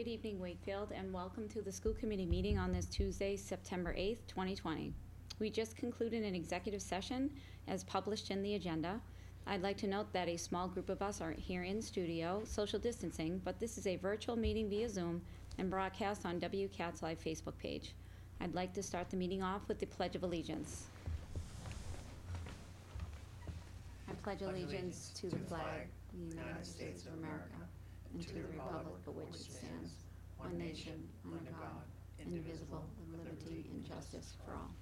Good evening, Wakefield, and welcome to the school committee meeting on this Tuesday, September 8th, 2020. We just concluded an executive session as published in the agenda. I'd like to note that a small group of us are here in studio, social distancing, but this is a virtual meeting via Zoom and broadcast on WCAT's live Facebook page. I'd like to start the meeting off with the Pledge of Allegiance. I pledge allegiance to the flag of the United States of America and to the republic for which it stands, one nation, under God, indivisible, with liberty and justice for all.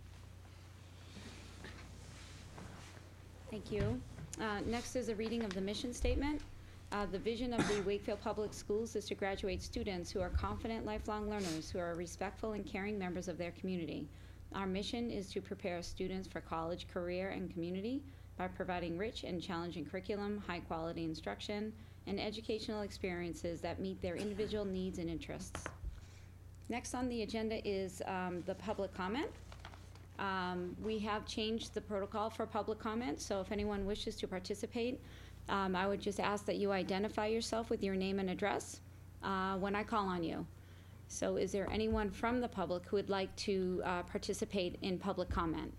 Thank you. Next is a reading of the mission statement. The vision of the Wakefield Public Schools is to graduate students who are confident lifelong learners who are respectful and caring members of their community. Our mission is to prepare students for college, career, and community by providing rich and challenging curriculum, high-quality instruction, and educational experiences that meet their individual needs and interests. Next on the agenda is the public comment. We have changed the protocol for public comment, so if anyone wishes to participate, I would just ask that you identify yourself with your name and address when I call on you. So is there anyone from the public who would like to participate in public comment?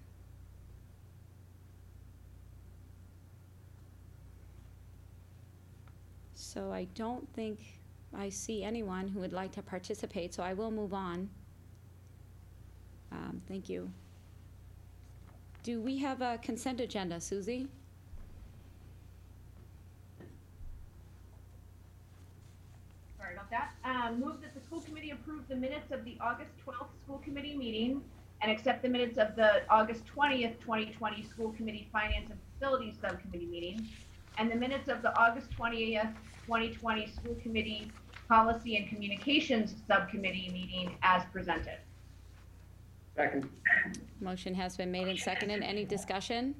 So I don't think I see anyone who would like to participate, so I will move on. Thank you. Do we have a consent agenda, Susie? Sorry about that. Move that the school committee approve the minutes of the August 12th school committee meeting and accept the minutes of the August 20th, 2020 school committee finance and facilities subcommittee meeting and the minutes of the August 20th, 2020 school committee policy and communications subcommittee meeting as presented. Second. Motion has been made and seconded. Any discussion?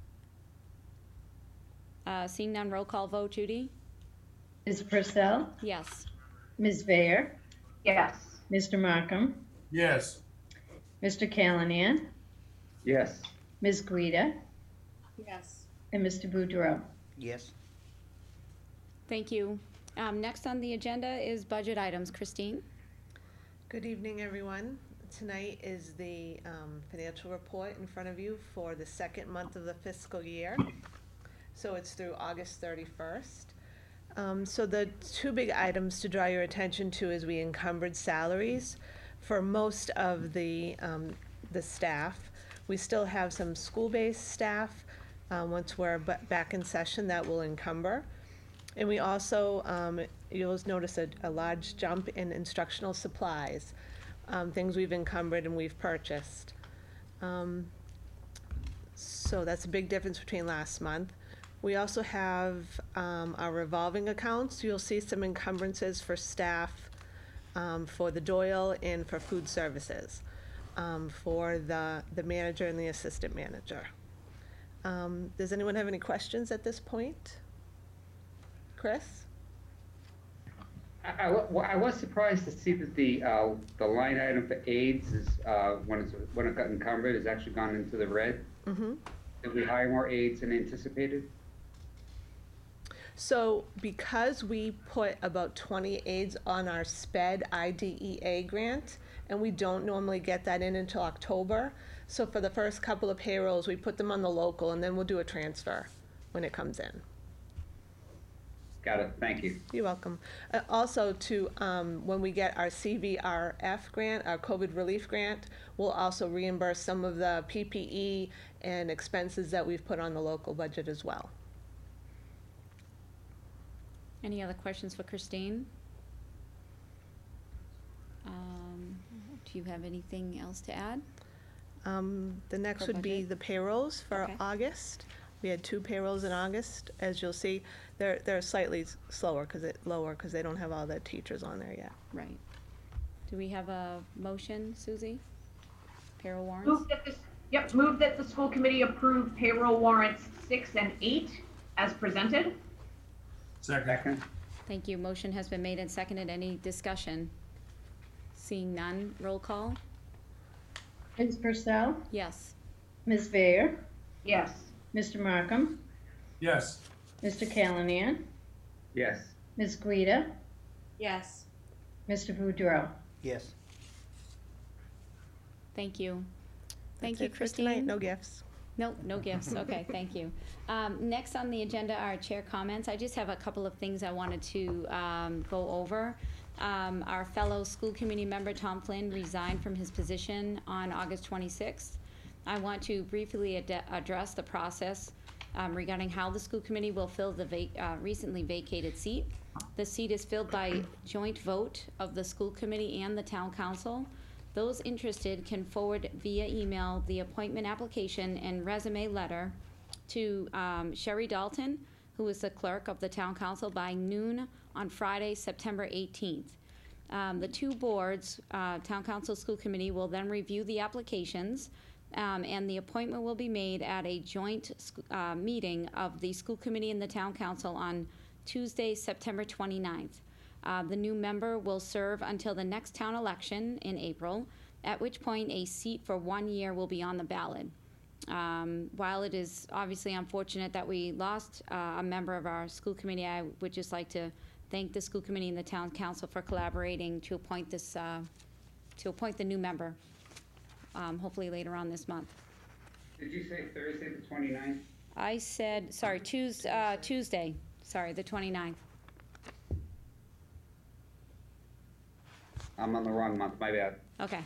Seeing none, roll call vote. Judy? Ms. Purcell? Yes. Ms. Bayer? Yes. Mr. Markham? Yes. Mr. Callahan? Yes. Ms. Guida? Yes. And Mr. Boudreau? Yes. Thank you. Next on the agenda is budget items. Christine? Good evening, everyone. Tonight is the financial report in front of you for the second month of the fiscal year. So it's through August 31st. So the two big items to draw your attention to is we encumbered salaries for most of the staff. We still have some school-based staff once we're back in session that will encumber. And we also, you'll notice a large jump in instructional supplies, things we've encumbered and we've purchased. So that's a big difference between last month. We also have our revolving accounts. You'll see some encumbrances for staff, for the Doyle and for food services, for the manager and the assistant manager. Does anyone have any questions at this point? Chris? I was surprised to see that the line item for AIDS is when it got encumbered has actually gone into the red. Mm-hmm. Did we hire more aides than anticipated? So because we put about 20 aides on our SPED IDEA grant, and we don't normally get that in until October, so for the first couple of payrolls, we put them on the local, and then we'll do a transfer when it comes in. Got it. Thank you. You're welcome. Also, when we get our CVRF grant, our COVID relief grant, we'll also reimburse some of the PPE and expenses that we've put on the local budget as well. Any other questions for Christine? Do you have anything else to add? The next For would be budget? the payrolls for Okay. August. We had 2 payrolls in August. As you'll see, they're slightly lower because they don't have all the teachers on there yet. Right. Do we have a motion, Susie? Payroll warrants? Move that the school committee approve payroll warrants 6 and 8 as presented. Second. Thank you. Motion has been made and seconded. Any discussion? Seeing none, roll call? Ms. Purcell? Yes. Ms. Bayer? Yes. Mr. Markham? Yes. Mr. Callahan? Yes. Ms. Guida? Yes. Mr. Boudreau? Yes. Thank you. Thank That's you, it for tonight. Christine. No gifts. No, no gifts. Okay, thank you. Next on the agenda are chair comments. I just have a couple of things I wanted to go over. Our fellow school committee member, Tom Flynn, resigned from his position on August 26th. I want to briefly address the process regarding how the school committee will fill the recently vacated seat. The seat is filled by joint vote of the school committee and the town council. Those interested can forward via email the appointment application and resume letter to Sherry Dalton, who is the clerk of the town council, by noon on Friday, September 18th. The two boards, town council, school committee, will then review the applications, and the appointment will be made at a joint meeting of the school committee and the town council on Tuesday, September 29th. The new member will serve until the next town election in April, at which point a seat for 1 year will be on the ballot. While it is obviously unfortunate that we lost a member of our school committee, I would just like to thank the school committee and the town council for collaborating to appoint this, to appoint the new member, hopefully later on this month. Did you say Thursday, the 29th? I said, sorry, Tuesday, sorry, the 29th. I'm on the wrong month, my bad. Okay.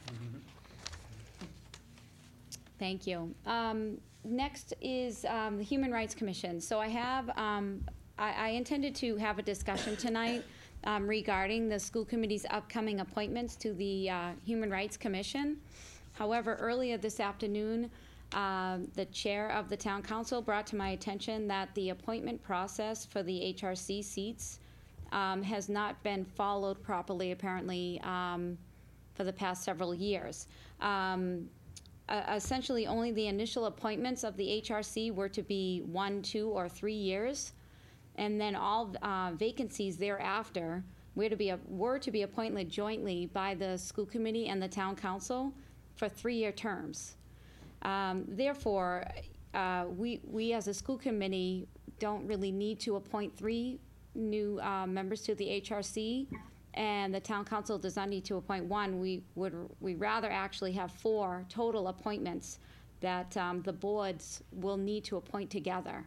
Thank you. Next is the Human Rights Commission. So I have, I intended to have a discussion tonight regarding the school committee's upcoming appointments to the Human Rights Commission. However, earlier this afternoon, the chair of the town council brought to my attention that the appointment process for the HRC seats has not been followed properly, apparently, for the past several years. Essentially, only the initial appointments of the HRC were to be 1, 2, or 3 years, and then all vacancies thereafter were to be appointed jointly by the school committee and the town council for 3-year terms. Therefore, we as a school committee don't really need to appoint 3 new members to the HRC, and the town council does not need to appoint 1. We rather actually have 4 total appointments that the boards will need to appoint together.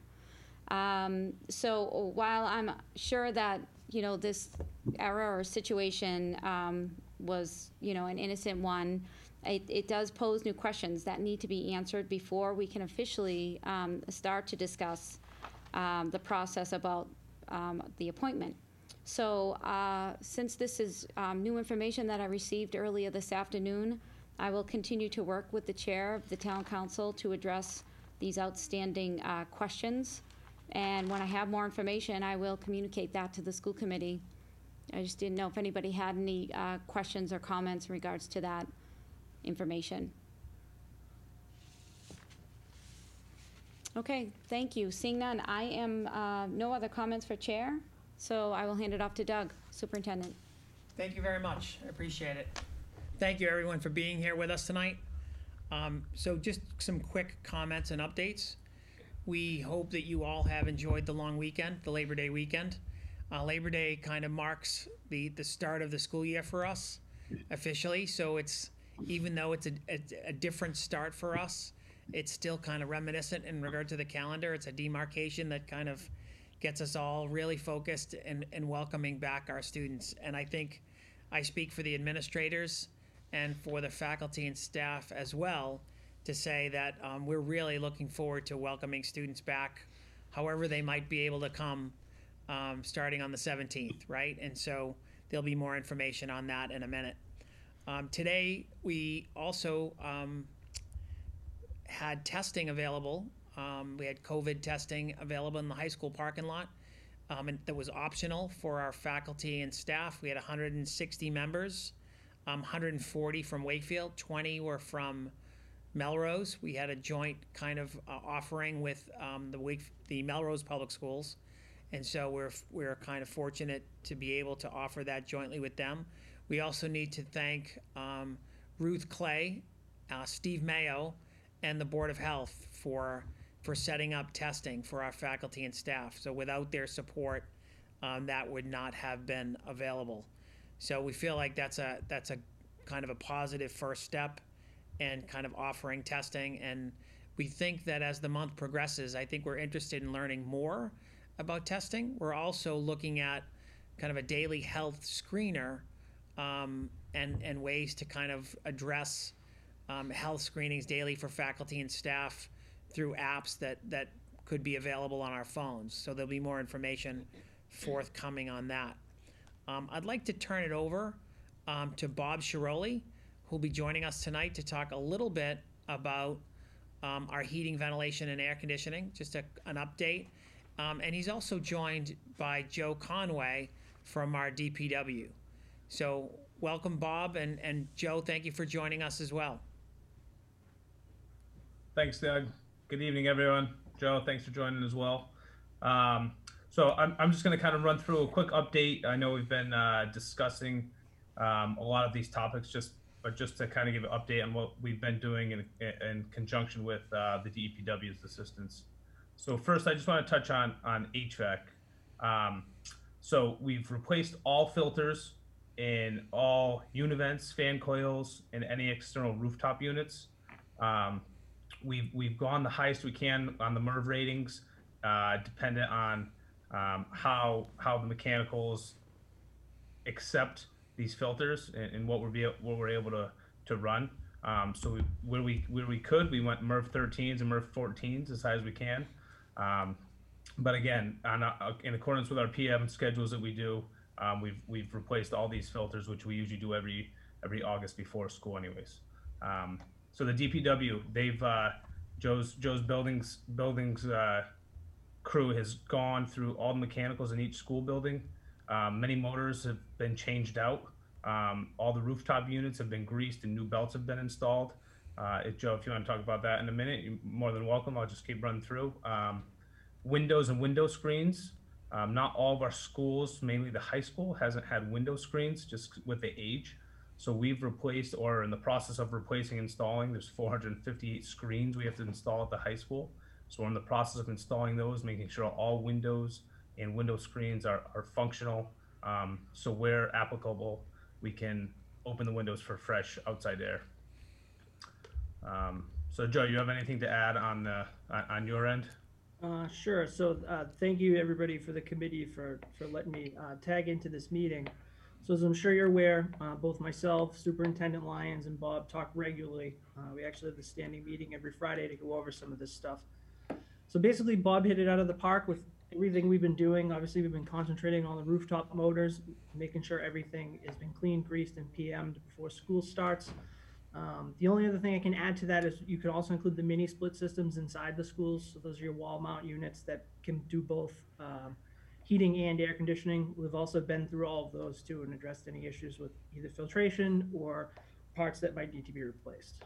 So while I'm sure that, this error or situation was, an innocent one, it does pose new questions that need to be answered before we can officially start to discuss the process about the appointment. So since this is new information that I received earlier this afternoon, I will continue to work with the chair of the town council to address these outstanding questions. And when I have more information, I will communicate that to the school committee. I just didn't know if anybody had any questions or comments in regards to that information. Okay, thank you. Seeing none, I am, no other comments for chair, so I will hand it off to Doug, superintendent. Thank you very much. I appreciate it. Thank you, everyone, for being here with us tonight. So just some quick comments and updates. We hope that you all have enjoyed the long weekend, the Labor Day weekend. Labor Day kind of marks the start of the school year for us officially. So it's, even though it's a different start for us, it's still kind of reminiscent in regard to the calendar. It's a demarcation that kind of gets us all really focused and welcoming back our students. And I think I speak for the administrators and for the faculty and staff as well to say that we're really looking forward to welcoming students back, however they might be able to come, starting on the 17th, right? And so there'll be more information on that in a minute. Today, we also had testing available. We had COVID testing available in the high school parking lot, and that was optional for our faculty and staff. We had 160 members, 140 from Wakefield, 20 were from Melrose. We had a joint kind of offering with the Melrose Public Schools, and so we're kind of fortunate to be able to offer that jointly with them. We also need to thank Ruth Clay, Steve Mayo, and the Board of Health for setting up testing for our faculty and staff. So without their support, that would not have been available. So we feel like that's a kind of a positive first step and kind of offering testing. And we think that as the month progresses, I think we're interested in learning more about testing. We're also looking at kind of a daily health screener, and ways to kind of address health screenings daily for faculty and staff through apps that could be available on our phones. So there'll be more information forthcoming on that. I'd like to turn it over to Bob Shiroli, who'll be joining us tonight to talk a little bit about our heating, ventilation, and air conditioning, just an update. And he's also joined by Joe Conway from our DPW. So welcome, Bob, and Joe, thank you for joining us as well. Thanks, Doug. Good evening, everyone. Joe, thanks for joining as well. So I'm just going to kind of run through a quick update. I know we've been discussing a lot of these topics, but just to kind of give an update on what we've been doing in conjunction with the DEPW's assistance. So first, I just want to touch on HVAC. So we've replaced all filters in all univents, fan coils, and any external rooftop units. We've gone the highest we can on the MERV ratings, dependent on how the mechanicals accept these filters and what we're able to run. So where we could, we went MERV 13s and MERV 14s as high as we can. But again, in accordance with our PM schedules that we do, we've replaced all these filters, which we usually do every August before school, anyways. So the DPW, they've Joe's buildings crew has gone through all the mechanicals in each school building. Many motors have been changed out. All the rooftop units have been greased and new belts have been installed. Joe, if you want to talk about that in a minute, you're more than welcome. I'll just keep running through. Windows and window screens. Not all of our schools, mainly the high school, hasn't had window screens just with the age. So we've replaced, or in the process of replacing, installing, there's 458 screens we have to install at the high school. So we're in the process of installing those, making sure all windows and window screens are functional. So where applicable, we can open the windows for fresh outside air. So Joe, you have anything to add on your end? Sure. So thank you everybody for the committee for letting me tag into this meeting. So as I'm sure you're aware, both myself, Superintendent Lyons, and Bob talk regularly. We actually have a standing meeting every Friday to go over some of this stuff. So basically, Bob hit it out of the park with everything we've been doing. Obviously, we've been concentrating on the rooftop motors, making sure everything has been cleaned, greased, and PM'd before school starts. The only other thing I can add to that is you could also include the mini split systems inside the schools. So those are your wall mount units that can do both heating and air conditioning. We've also been through all of those too and addressed any issues with either filtration or parts that might need to be replaced.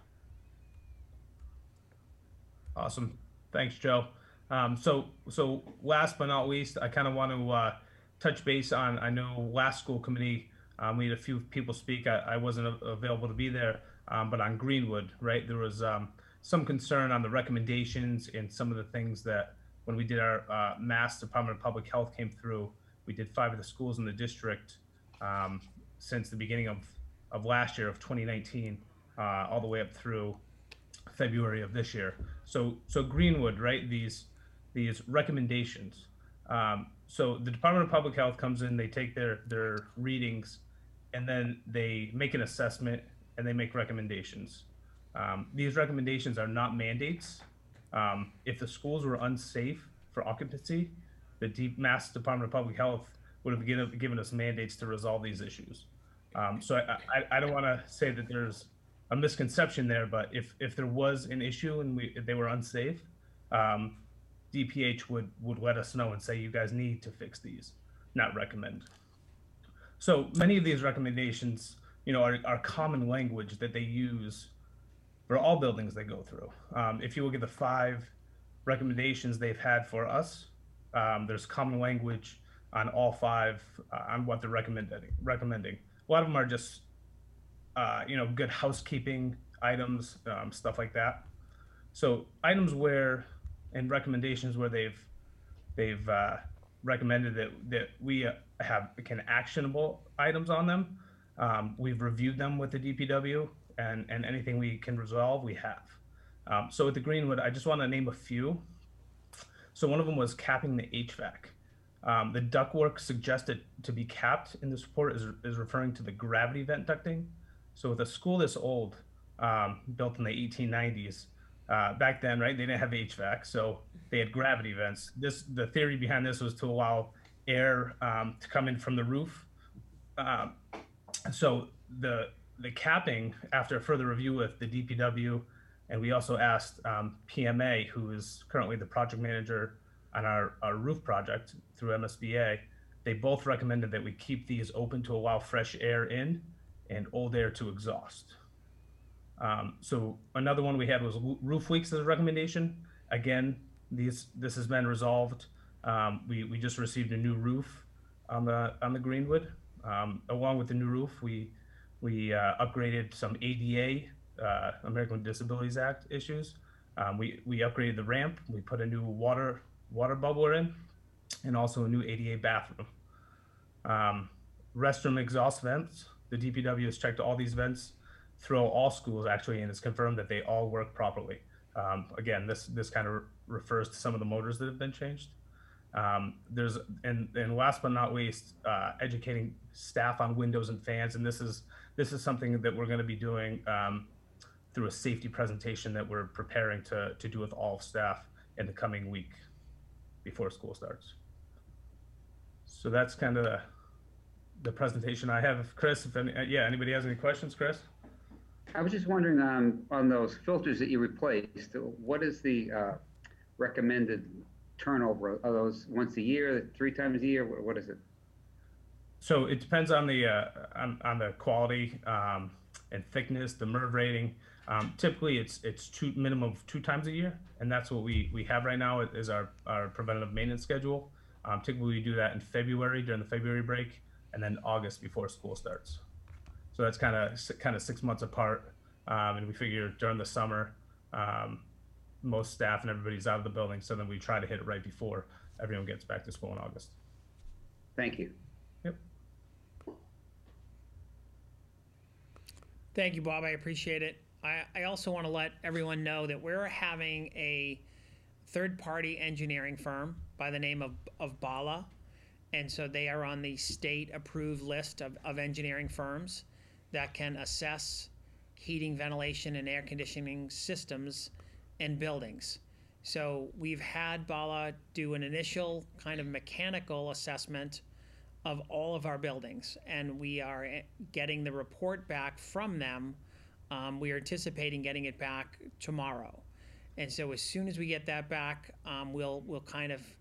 Awesome. Thanks, Joe. So last but not least, I kind of want to touch base on, I know last school committee, we had a few people speak. I wasn't available to be there, but on Greenwood, right? There was some concern on the recommendations and some of the things that when we did our Mass Department of Public Health came through, we did 5 of the schools in the district since the beginning of last year of 2019, all the way up through February of this year. So Greenwood, right? These recommendations. So the Department of Public Health comes in, they take their readings, and then they make an assessment and they make recommendations. These recommendations are not mandates. If the schools were unsafe for occupancy, the Mass Department of Public Health would have given us mandates to resolve these issues. So I don't want to say that there's a misconception there, but if there was an issue and they were unsafe, DPH would let us know and say, you guys need to fix these, not recommend. So many of these recommendations, are common language that they use for all buildings they go through. If you look at the 5 recommendations they've had for us, there's common language on all 5 on what they're recommending. A lot of them are just, good housekeeping items, stuff like that. So items and recommendations where they've recommended that we can actionable items on them. We've reviewed them with the DPW, and anything we can resolve, we have. So with the Greenwood, I just want to name a few. So one of them was capping the HVAC. The ductwork suggested to be capped in this report is referring to the gravity vent ducting. So with a school this old, built in the 1890s, back then, right, they didn't have HVAC, so they had gravity vents. The theory behind this was to allow air to come in from the roof. So the capping, after further review with the DPW, and we also asked PMA, who is currently the project manager on our roof project through MSBA, they both recommended that we keep these open to allow fresh air in and old air to exhaust. So another one we had was roof leaks as a recommendation. Again, this has been resolved. We just received a new roof on the Greenwood. Along with the new roof, we upgraded some ADA, American with Disabilities Act issues. We upgraded the ramp. We put a new water bubbler in, and also a new ADA bathroom. Restroom exhaust vents. The DPW has checked all these vents through all schools actually, and it's confirmed that they all work properly. Again, this kind of refers to some of the motors that have been changed. There's and last but not least, educating staff on windows and fans, and this is something that we're going to be doing through a safety presentation that we're preparing to do with all staff in the coming week before school starts. So that's kind of the presentation I have. Chris, if anybody has any questions, Chris? I was just wondering on those filters that you replaced, what is the recommended turnover? Are those once a year, 3 times a year? What is it? So it depends on the quality and thickness, the MERV rating. Typically, it's minimum of 2 times a year, and that's what we have right now is our preventative maintenance schedule. Typically, we do that in February during the February break, and then August before school starts. So that's kind of 6 months apart, and we figure during the summer, most staff and everybody's out of the building, so then we try to hit it right before everyone gets back to school in August. Thank you. Yep. Thank you, Bob. I appreciate it. I also want to let everyone know that we're having a third-party engineering firm by the name of Bala, and so they are on the state-approved list of engineering firms that can assess heating, ventilation, and air conditioning systems in buildings. So we've had Bala do an initial kind of mechanical assessment of all of our buildings, and we are getting the report back from them. We are anticipating getting it back tomorrow, and so as soon as we get that back, we'll kind of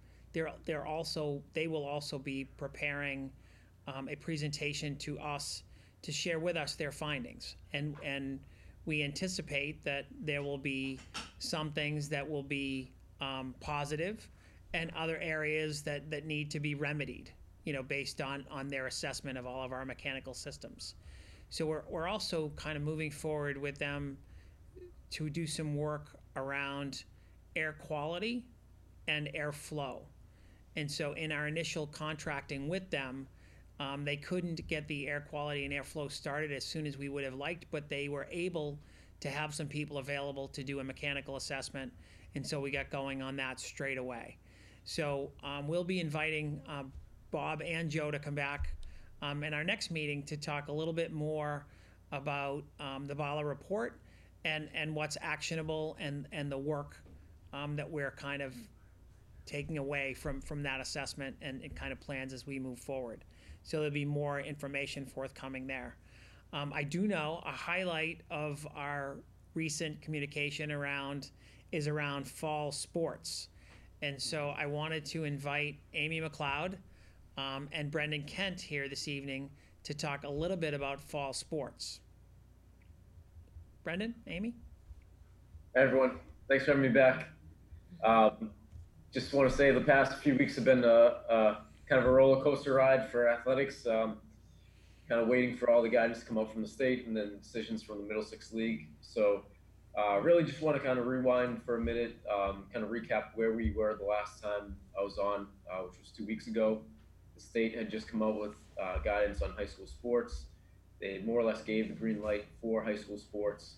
they will also be preparing a presentation to us to share with us their findings, and we anticipate that there will be some things that will be positive, and other areas that need to be remedied, based on their assessment of all of our mechanical systems. So we're also kind of moving forward with them to do some work around air quality and airflow. And so in our initial contracting with them, they couldn't get the air quality and airflow started as soon as we would have liked, but they were able to have some people available to do a mechanical assessment, and so we got going on that straight away. So we'll be inviting Bob and Joe to come back in our next meeting to talk a little bit more about the Bala report and what's actionable and the work that we're kind of taking away from that assessment and kind of plans as we move forward. So there'll be more information forthcoming there. I do know a highlight of our recent communication is around fall sports. And so I wanted to invite Amy McLeod and Brendan Kent here this evening to talk a little bit about fall sports. Brendan, Amy? Hey everyone, thanks for having me back. Just want to say the past few weeks have been kind of a roller coaster ride for athletics. Kind of waiting for all the guidance to come out from the state and then decisions from the Middlesex League. So really just want to kind of rewind for a minute, kind of recap where we were the last time I was on, which was 2 weeks ago. the state had just come out with guidance on high school sports. They more or less gave the green light for high school sports,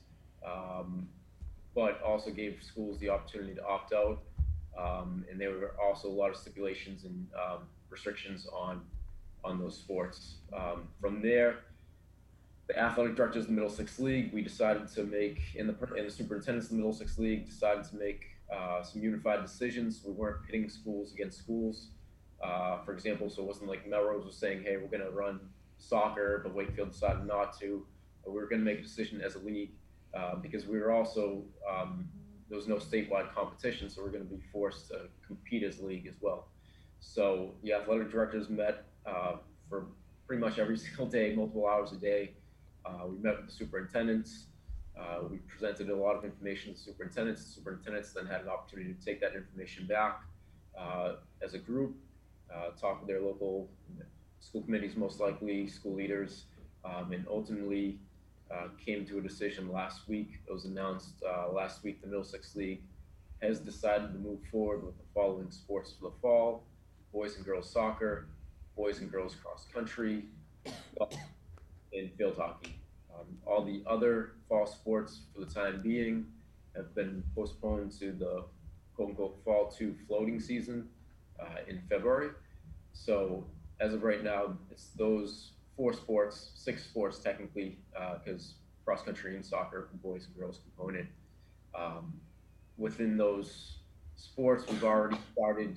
but also gave schools the opportunity to opt out. And there were also a lot of stipulations and restrictions on those sports. From there, the athletic directors of the Middlesex League, we decided to make, and the superintendents of the Middlesex League decided to make some unified decisions. We weren't pitting schools against schools, for example, so it wasn't like Melrose was saying, hey, we're going to run soccer, but Wakefield decided not to. We were going to make a decision as a league because we were also, there was no statewide competition, so we're going to be forced to compete as a league as well. So the athletic directors met for pretty much every single day, multiple hours a day. We met with the superintendents. We presented a lot of information to the superintendents. The superintendents then had an opportunity to take that information back as a group, talk with their local school committees, most likely school leaders, and ultimately came to a decision last week. It was announced last week the Middlesex League has decided to move forward with the following sports for the fall: boys and girls soccer, boys and girls cross country, and field hockey. All the other fall sports for the time being have been postponed to the quote-unquote fall 2 floating season in February. So as of right now, it's those 4 sports, 6 sports technically, because cross country and soccer, boys and girls component. Within those sports, we've already started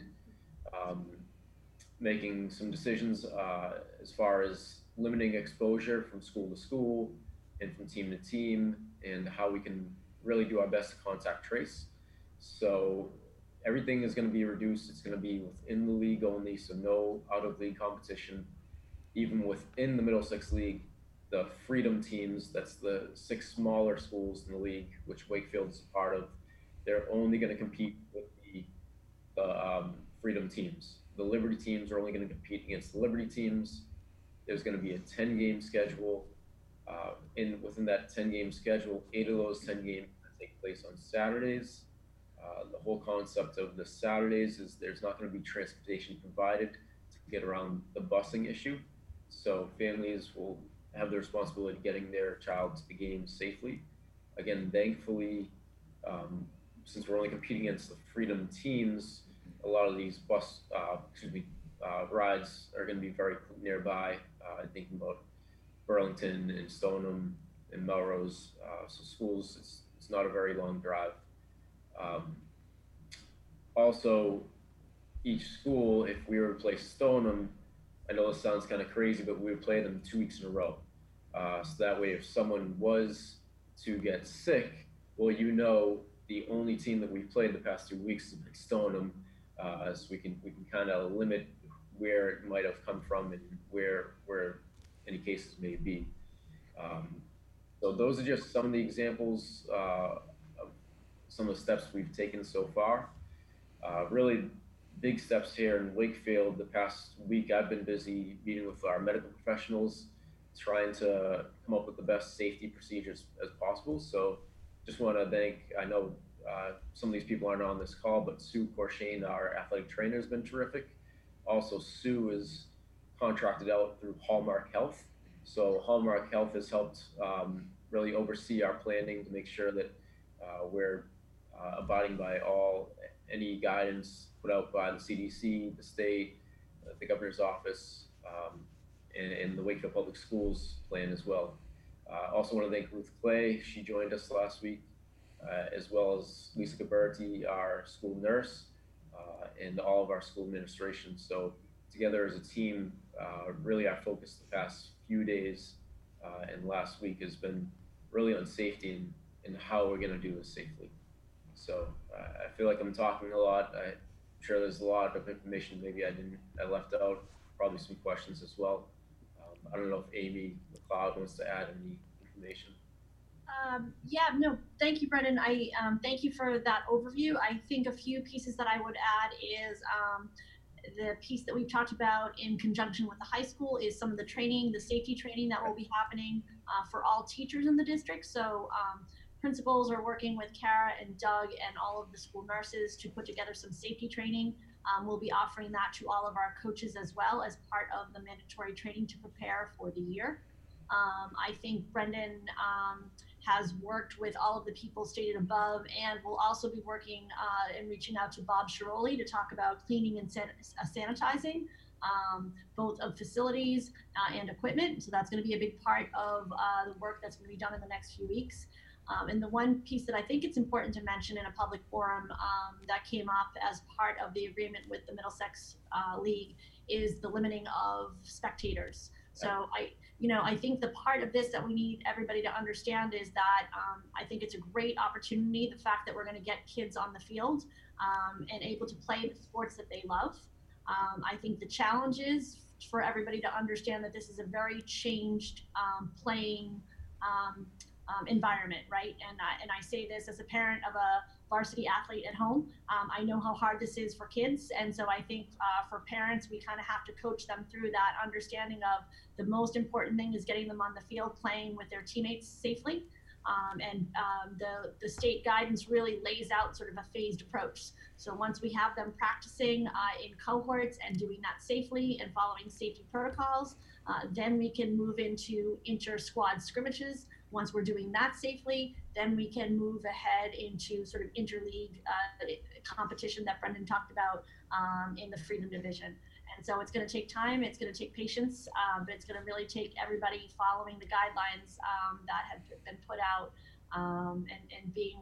making some decisions as far as limiting exposure from school to school and from team to team, and how we can really do our best to contact trace. So everything is going to be reduced. It's going to be within the league only, so no out of league competition. Even within the Middlesex League, the Freedom teams, that's the 6 smaller schools in the league, which Wakefield is a part of, they're only going to compete with the Freedom teams. The Liberty teams are only going to compete against the Liberty teams. There's going to be a 10-game schedule. Within that 10-game schedule, 8 of those 10 games take place on Saturdays. The whole concept of the Saturdays is there's not going to be transportation provided to get around the busing issue. So families will have the responsibility of getting their child to the game safely. Again, thankfully, since we're only competing against the Freedom teams, a lot of these rides are going to be very nearby. Thinking about Burlington and Stoneham and Melrose, so schools, it's not a very long drive. Also, each school, if we were to play Stoneham, I know this sounds kind of crazy, but we would play them 2 weeks in a row. So that way, if someone was to get sick, well, you know, the only team that we've played the past 2 weeks has been Stoneham, so we can kind of limit where it might have come from and where any cases may be. So those are just some of the examples of some of the steps we've taken so far. Really big steps here in Wakefield. The past week I've been busy meeting with our medical professionals, trying to come up with the best safety procedures as possible. So just want to thank, I know some of these people aren't on this call, but Sue Corshane, our athletic trainer, has been terrific. Also, Sue is contracted out through Hallmark Health. So Hallmark Health has helped really oversee our planning to make sure that we're abiding by any guidance put out by the CDC, the state, the governor's office, and the Wakefield Public Schools plan as well. Also want to thank Ruth Clay. She joined us last week, as well as Lisa Gaberti, our school nurse, and all of our school administration. So together as a team, really our focus the past few days and last week has been really on safety and how we're going to do this safely. So I feel like I'm talking a lot. I'm sure there's a lot of information maybe I left out, probably some questions as well. I don't know if Amy McLeod wants to add any information. Yeah, no, thank you, Brendan. I thank you for that overview. I think a few pieces that I would add is the piece that we've talked about in conjunction with the high school is some of the training, the safety training that will be happening for all teachers in the district. So principals are working with Kara and Doug and all of the school nurses to put together some safety training We'll be offering that to all of our coaches as well as part of the mandatory training to prepare for the year. I think Brendan has worked with all of the people stated above, and will also be working and reaching out to Bob Shiroli to talk about cleaning and sanitizing, both of facilities and equipment. So that's going to be a big part of the work that's going to be done in the next few weeks. And the one piece that I think it's important to mention in a public forum that came up as part of the agreement with the Middlesex League is the limiting of spectators. So I think the part of this that we need everybody to understand is that I think it's a great opportunity, the fact that we're going to get kids on the field and able to play the sports that they love. I think the challenge is for everybody to understand that this is a very changed playing environment, right? And I say this as a parent of a varsity athlete at home. I know how hard this is for kids. And so I think for parents, we kind of have to coach them through that understanding of the most important thing is getting them on the field playing with their teammates safely. The state guidance really lays out sort of a phased approach. So once we have them practicing in cohorts and doing that safely and following safety protocols, then we can move into inter-squad scrimmages. Once we're doing that safely, then we can move ahead into sort of interleague competition that Brendan talked about in the Freedom Division. And so it's going to take time, it's going to take patience, but it's going to really take everybody following the guidelines that have been put out and being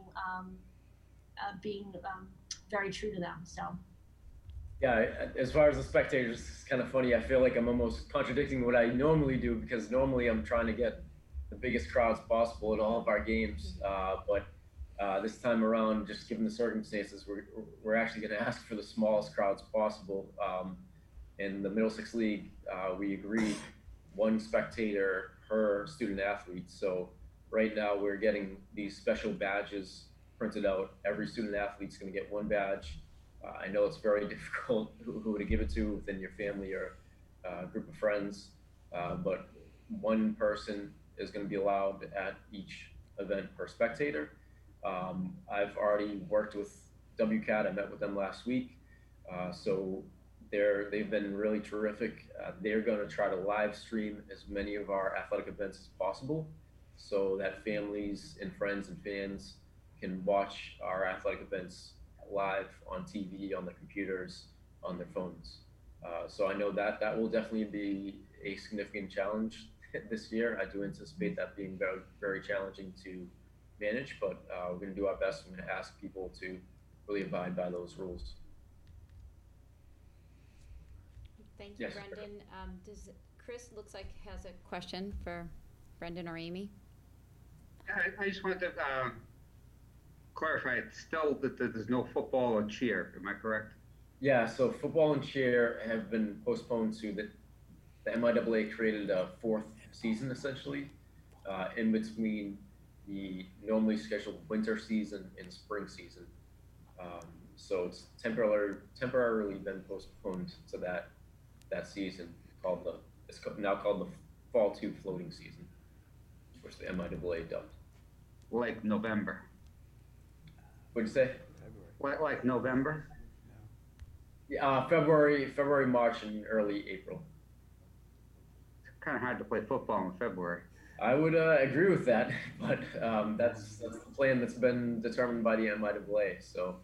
very true to them. So. Yeah, as far as the spectators, it's kind of funny. I feel like I'm almost contradicting what I normally do, because normally I'm trying to get the biggest crowds possible at all of our games. But this time around, just given the circumstances, we're actually going to ask for the smallest crowds possible. In the Middlesex League, we agreed 1 spectator per student athlete. So right now we're getting these special badges printed out. Every student athlete's going to get 1 badge. I know it's very difficult who to give it to within your family or group of friends, but 1 person is going to be allowed at each event per spectator. I've already worked with WCAT. I met with them last week. So they've been really terrific. They're going to try to live stream as many of our athletic events as possible so that families and friends and fans can watch our athletic events live on TV, on their computers, on their phones. So I know that will definitely be a significant challenge this year. I do anticipate that being very, very challenging to manage, but we're going to do our best. I'm going to ask people to really abide by those rules. Thank you, Yes. Brendan. Does Chris looks like has a question for Brendan or Amy? I just wanted to clarify, it's still that there's no football or cheer, am I correct? Yeah, so football and cheer have been postponed to the MIAA created a 4th season essentially in between the normally scheduled winter season and spring season. So it's temporarily been postponed to that season it's now called the Fall 2 floating season, which the MIAA dubbed. Like November? What'd you say? Like November? Yeah, February, March, and early April. It's kind of hard to play football in February. I would agree with that, but that's the plan that's been determined by the MIAA. So.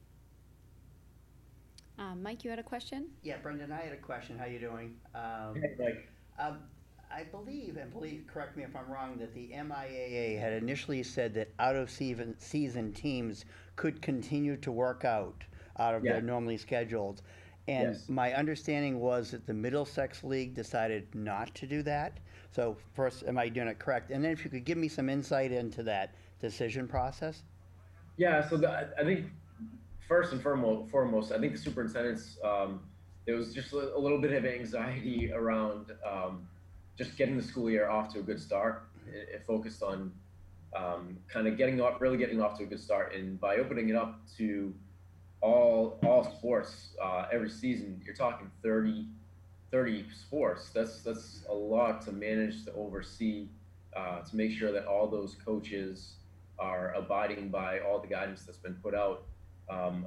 Mike, you had a question? Yeah, Brendan, I had a question. How you doing? Hey, Mike. I believe, correct me if I'm wrong, that the MIAA had initially said that out-of-season teams could continue to work out of their normally scheduled. And Yes. my understanding was that the Middlesex League decided not to do that. So first, am I doing it correct? And then if you could give me some insight into that decision process? Yeah, so I think first and foremost, I think the superintendents, there was just a little bit of anxiety around just getting the school year off to a good start. It focused on kind of getting off to a good start, and by opening it up to all sports every season, you're talking 30 sports. That's a lot to manage, to oversee, to make sure that all those coaches are abiding by all the guidance that's been put out.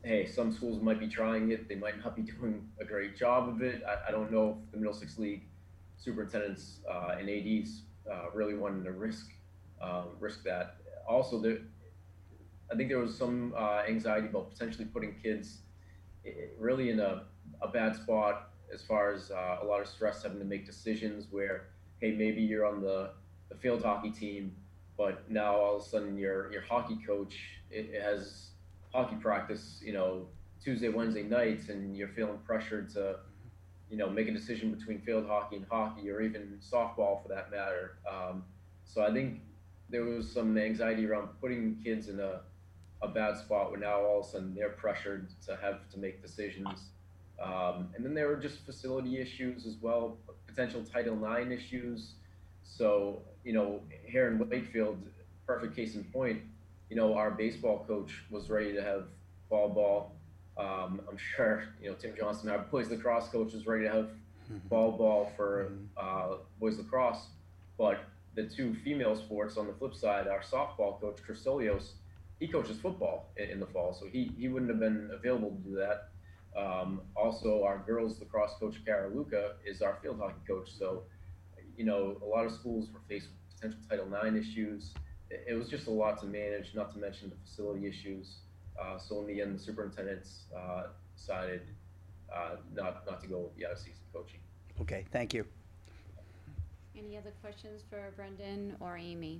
hey, some schools might be trying it, they might not be doing a great job of it. I don't know if the Middle Six League superintendents and ADs really wanted to risk that. Also, I think there was some anxiety about potentially putting kids really in a bad spot as far as a lot of stress, having to make decisions where, hey, maybe you're on the field hockey team, but now all of a sudden your hockey coach it has hockey practice, Tuesday, Wednesday nights, and you're feeling pressured to, make a decision between field hockey and hockey, or even softball for that matter. So I think there was some anxiety around putting kids in a bad spot where now all of a sudden they're pressured to have to make decisions. And then there were just facility issues as well, potential Title IX issues. So, here in Wakefield, perfect case in point, our baseball coach was ready to have fall ball. I'm sure, Tim Johnson, our boys lacrosse coach, was ready to have fall ball for boys lacrosse. But the two female sports on the flip side, our softball coach, Chris Solios, he coaches football in the fall, so he wouldn't have been available to do that. Also, our girls lacrosse coach, Kara Luca, is our field hockey coach. So, a lot of schools were faced with potential Title IX issues. It was just a lot to manage, not to mention the facility issues. So in the end, the superintendents decided not to go with the out-of-season coaching. Okay, thank you. Any other questions for Brendan or Amy?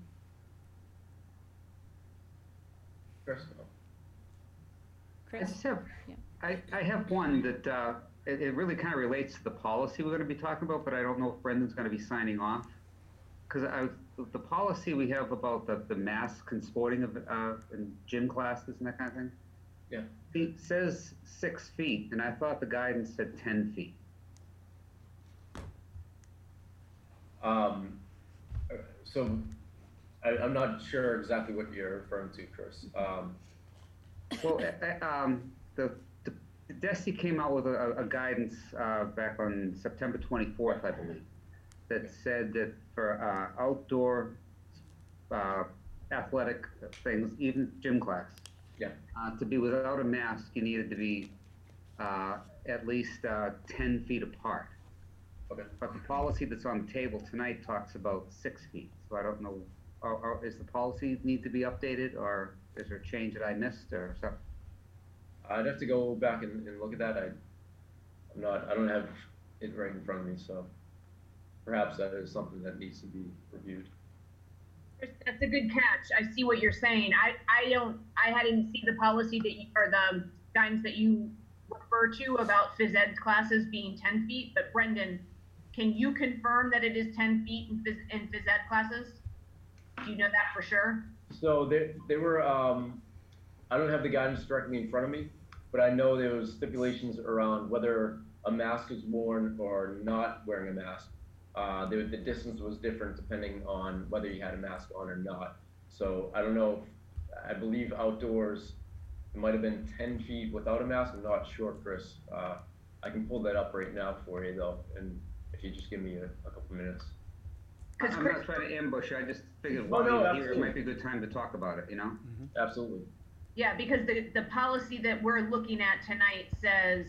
Chris? I Chris? just have, Yeah. I have one that, it really kind of relates to the policy we're going to be talking about, but I don't know if Brendan's going to be signing off. Because the policy we have about the mask and sporting and gym classes and that kind of thing. Yeah. It says 6 feet, and I thought the guidance said 10 feet. So I'm not sure exactly what you're referring to, Chris. Well, the DESE came out with a guidance back on September 24th, I believe, that said that for outdoor athletic things, even gym class, Yeah. to be without a mask, you needed to be at least 10 feet apart. Okay. But the policy that's on the table tonight talks about 6 feet. So I don't know, is the policy need to be updated, or is there a change that I missed or something? I'd have to go back and look at that. I don't have it right in front of me, so perhaps that is something that needs to be reviewed. That's a good catch. I see what you're saying. I hadn't seen the policy or the guidance that you refer to about phys ed classes being 10 feet, but Brendan, can you confirm that it is 10 feet in phys ed classes? Do you know that for sure? So they were, I don't have the guidance directly in front of me, but I know there was stipulations around whether a mask is worn or not wearing a mask. The distance was different depending on whether you had a mask on or not. So I don't know, I believe outdoors, it might have been 10 feet without a mask. I'm not sure, Chris. I can pull that up right now for you though, and if you just give me a couple minutes. I'm not trying to ambush you, I just figured Oh, no, while you're here, it absolutely. might be a good time to talk about it, Absolutely. Yeah, because the policy that we're looking at tonight says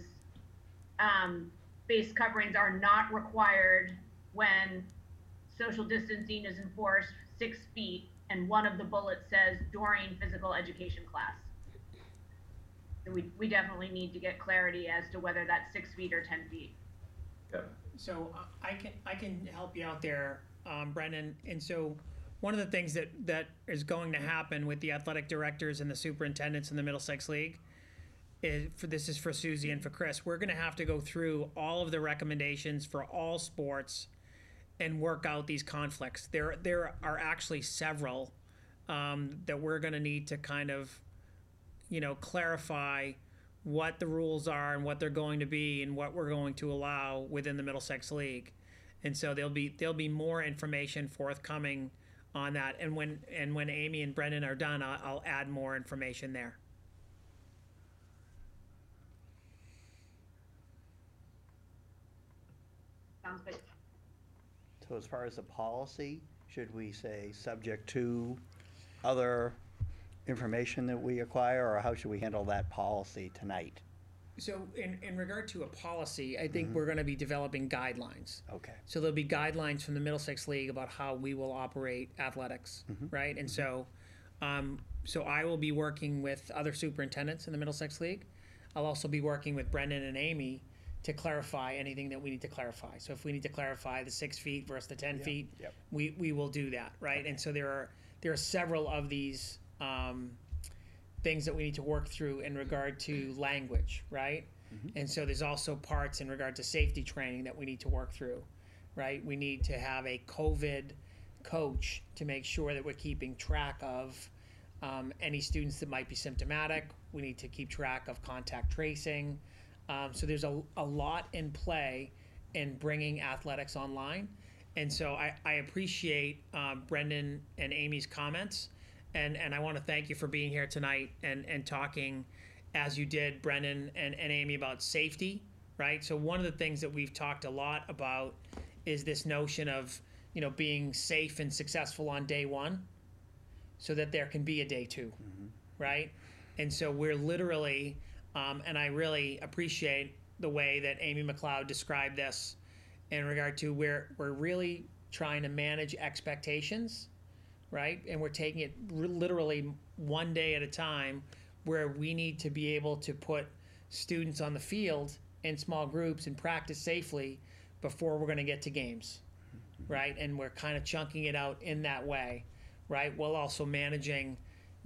face coverings are not required when social distancing is enforced 6 feet, and one of the bullets says during physical education class. So we definitely need to get clarity as to whether that's 6 feet or 10 feet. Yeah. So I can help you out there, Brendan. And so one of the things that is going to happen with the athletic directors and the superintendents in the Middlesex League this is for Susie and for Chris. We're going to have to go through all of the recommendations for all sports and work out these conflicts. There are actually several that we're going to need to kind of, clarify what the rules are and what they're going to be and what we're going to allow within the Middlesex League. And so there'll be more information forthcoming on that. And when Amy and Brendan are done, I'll add more information there. Sounds good. So as far as the policy, should we say subject to other information that we acquire, or how should we handle that policy tonight? So in regard to a policy, I think we're gonna be developing guidelines. Okay. So there'll be guidelines from the Middlesex League about how we will operate athletics, right? And so, so I will be working with other superintendents in the Middlesex League. I'll also be working with Brendan and Amy to clarify anything that we need to clarify. So if we need to clarify the 6 feet versus the 10 feet, Yep. we will do that, right? And so there are several of these things that we need to work through in regard to language, right? And so there's also parts in regard to safety training that we need to work through, right? We need to have a COVID coach to make sure that we're keeping track of any students that might be symptomatic. We need to keep track of contact tracing. So there's a lot in play in bringing athletics online. And so I appreciate Brendan and Amy's comments. And I want to thank you for being here tonight and talking, as you did, Brendan and Amy, about safety, right? So one of the things that we've talked a lot about is this notion of, being safe and successful on day one so that there can be a day two, right? And so we're literally, and I really appreciate the way that Amy McLeod described this in regard to where we're really trying to manage expectations, right? And we're taking it literally one day at a time, where we need to be able to put students on the field in small groups and practice safely before we're going to get to games, right? And we're kind of chunking it out in that way, right? While also managing,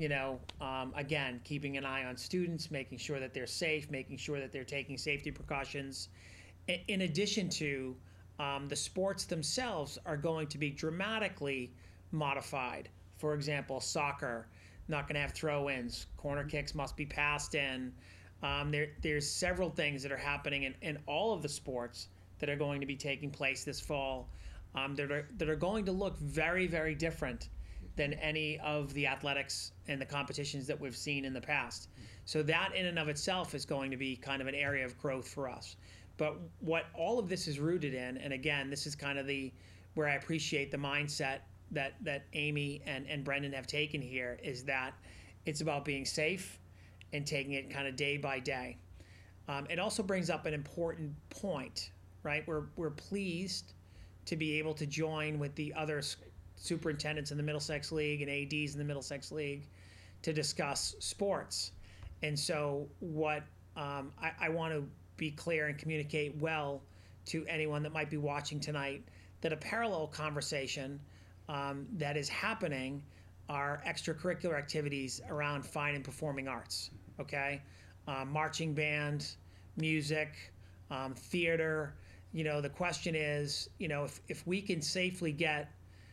again, keeping an eye on students, making sure that they're safe, making sure that they're taking safety precautions. In addition to, the sports themselves are going to be dramatically modified. For example, soccer, not going to have throw-ins. Corner kicks must be passed in. There's several things that are happening in all of the sports that are going to be taking place this fall that are going to look very, very different than any of the athletics and the competitions that we've seen in the past. So that in and of itself is going to be kind of an area of growth for us. But what all of this is rooted in, and again, this is kind of where I appreciate the mindset that Amy and Brendan have taken here, is that it's about being safe and taking it kind of day by day. It also brings up an important point, right? We're pleased to be able to join with the other superintendents in the Middlesex League and ADs in the Middlesex League to discuss sports. And so what I want to be clear and communicate well to anyone that might be watching tonight, that a parallel conversation that is happening are extracurricular activities around fine and performing arts, okay? Marching band, music, theater. The question is, if we can safely get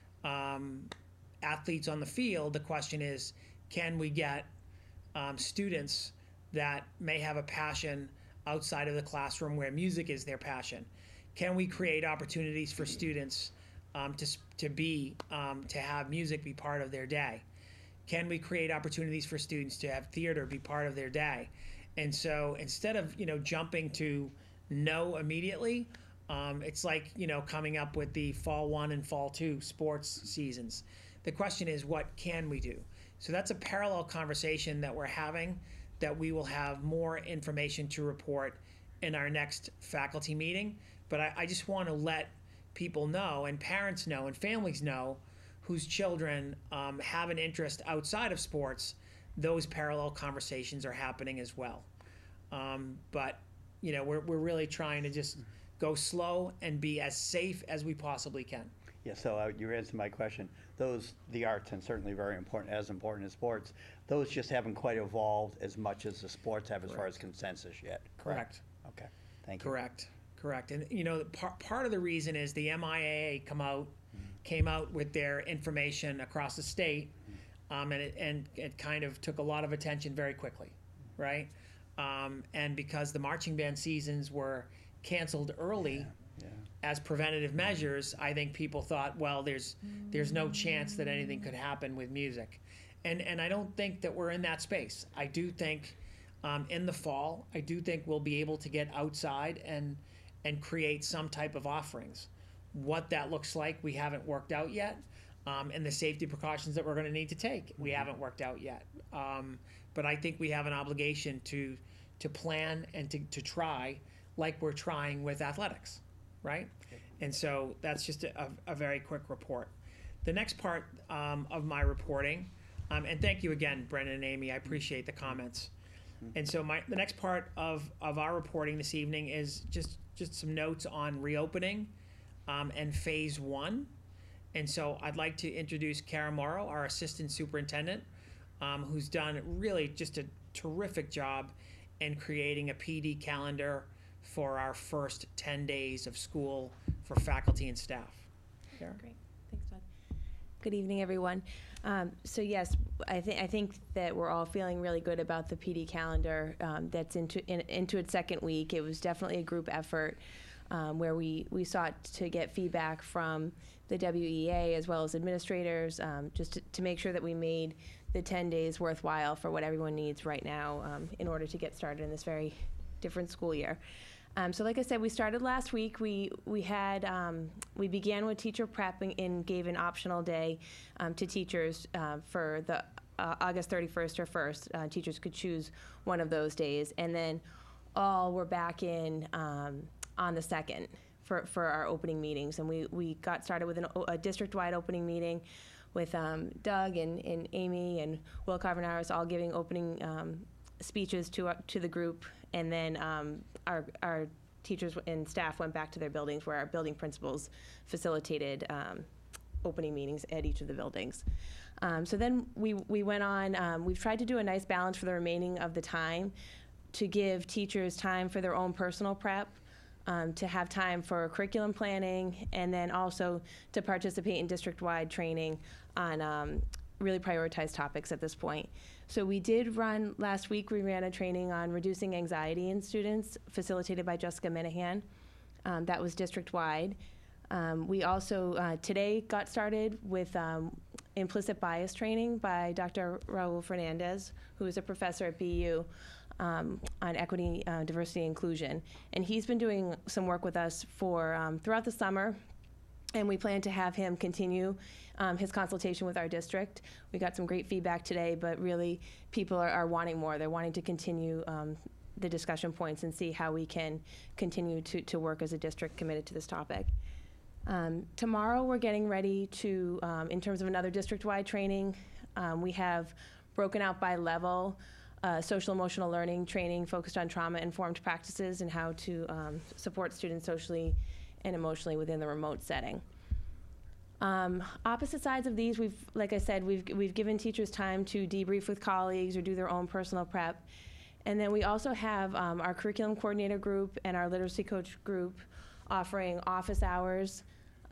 athletes on the field, the question is, can we get students that may have a passion outside of the classroom where music is their passion? Can we create opportunities for students to have music be part of their day? Can we create opportunities for students to have theater be part of their day? And so instead of jumping to no immediately, it's like coming up with the fall 1 and fall 2 sports seasons. The question is, what can we do? So that's a parallel conversation that we're having, that we will have more information to report in our next faculty meeting. But I just want to let people know, and parents know, and families know, whose children have an interest outside of sports, those parallel conversations are happening as well. But we're really trying to just go slow and be as safe as we possibly can. Yeah, so you answered my question. The arts, and certainly very important, as important as sports, those just haven't quite evolved as much as the sports have as far as consensus yet, correct? Okay, thank you. Correct. And part of the reason is the MIAA came out with their information across the state, and it kind of took a lot of attention very quickly, right? And because the marching band seasons were canceled early as preventative measures, I think people thought, well, there's no chance that anything could happen with music. And I don't think that we're in that space. I do think in the fall, I do think we'll be able to get outside and create some type of offerings. What that looks like, we haven't worked out yet. and the safety precautions that we're going to need to take. We haven't worked out yet. But I think we have an obligation to plan and to try like we're trying with athletics, right? And so that's just a very quick report. The next part of my reporting, and thank you again, Brendan and Amy, I appreciate the comments. And so the next part of our reporting this evening is just some notes on reopening and phase 1. And so I'd like to introduce Kara Morrow, our assistant superintendent, who's done really just a terrific job in creating a PD calendar for our first 10 days of school for faculty and staff. Kara? Great, thanks, Todd. Good evening, everyone. So yes, I think that we're all feeling really good about the PD calendar that's into its second week. It was definitely a group effort where we sought to get feedback from the WEA as well as administrators, just to make sure that we made the 10 days worthwhile for what everyone needs right now in order to get started in this very different school year. So like I said, we started last week. We began with teacher prep and gave an optional day to teachers for the August 31st or 1st. Teachers could choose one of those days, and then all were back in on the 2nd for our opening meetings. And we got started with a district-wide opening meeting with Doug and Amy and Will Carvanaris all giving opening speeches to the group, and then our teachers and staff went back to their buildings where our building principals facilitated opening meetings at each of the buildings. So then we went on, we've tried to do a nice balance for the remaining of the time to give teachers time for their own personal prep, to have time for curriculum planning, and then also to participate in district-wide training on really prioritized topics at this point. So we did run, last week we ran a training on reducing anxiety in students facilitated by Jessica Minahan. That was district-wide. We also today got started with implicit bias training by Dr. Raul Fernandez, who is a professor at BU on equity, diversity, inclusion. And he's been doing some work with us for throughout the summer, and we plan to have him continue his consultation with our district. We got some great feedback today, but really people are wanting more. They're wanting to continue the discussion points and see how we can continue to work as a district committed to this topic. Tomorrow we're getting ready to, in terms of another district-wide training, we have broken out by level social emotional learning training focused on trauma-informed practices and how to support students socially and emotionally within the remote setting. Opposite sides of these, like I said, we've given teachers time to debrief with colleagues or do their own personal prep. And then we also have our curriculum coordinator group and our literacy coach group offering office hours,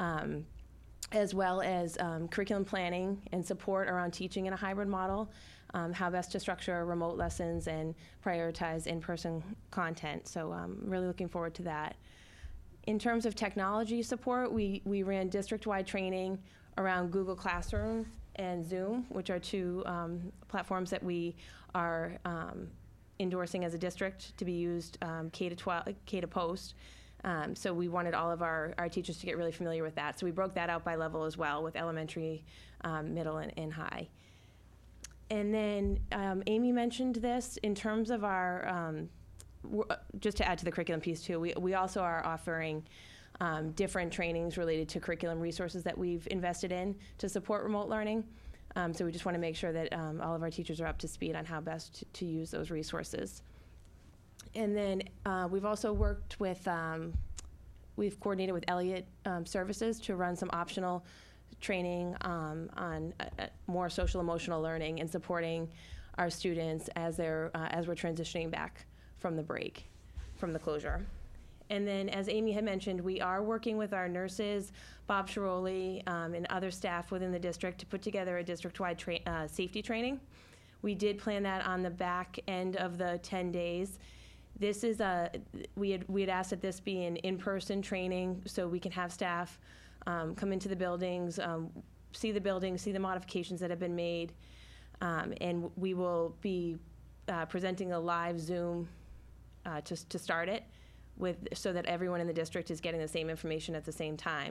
as well as curriculum planning and support around teaching in a hybrid model, how best to structure remote lessons and prioritize in-person content. So I'm really looking forward to that. In terms of technology support, we ran district-wide training around Google Classroom and Zoom, which are two platforms that we are endorsing as a district to be used K-12, K-to-post. So we wanted all of our teachers to get really familiar with that. So we broke that out by level as well with elementary, middle, and high. And then Amy mentioned this in terms of our, just to add to the curriculum piece too, we also are offering different trainings related to curriculum resources that we've invested in to support remote learning. So we just want to make sure that all of our teachers are up to speed on how best to use those resources. And then we've also worked with, we've coordinated with Elliott Services to run some optional training on more social emotional learning and supporting our students as we're transitioning back from the break, from the closure. And then, as Amy had mentioned, we are working with our nurses, Bob Shiroli, and other staff within the district to put together a district-wide safety training. We did plan that on the back end of the 10 days. This is we had asked that this be an in-person training so we can have staff come into the buildings, see the modifications that have been made, and we will be presenting a live Zoom to start it, so that everyone in the district is getting the same information at the same time.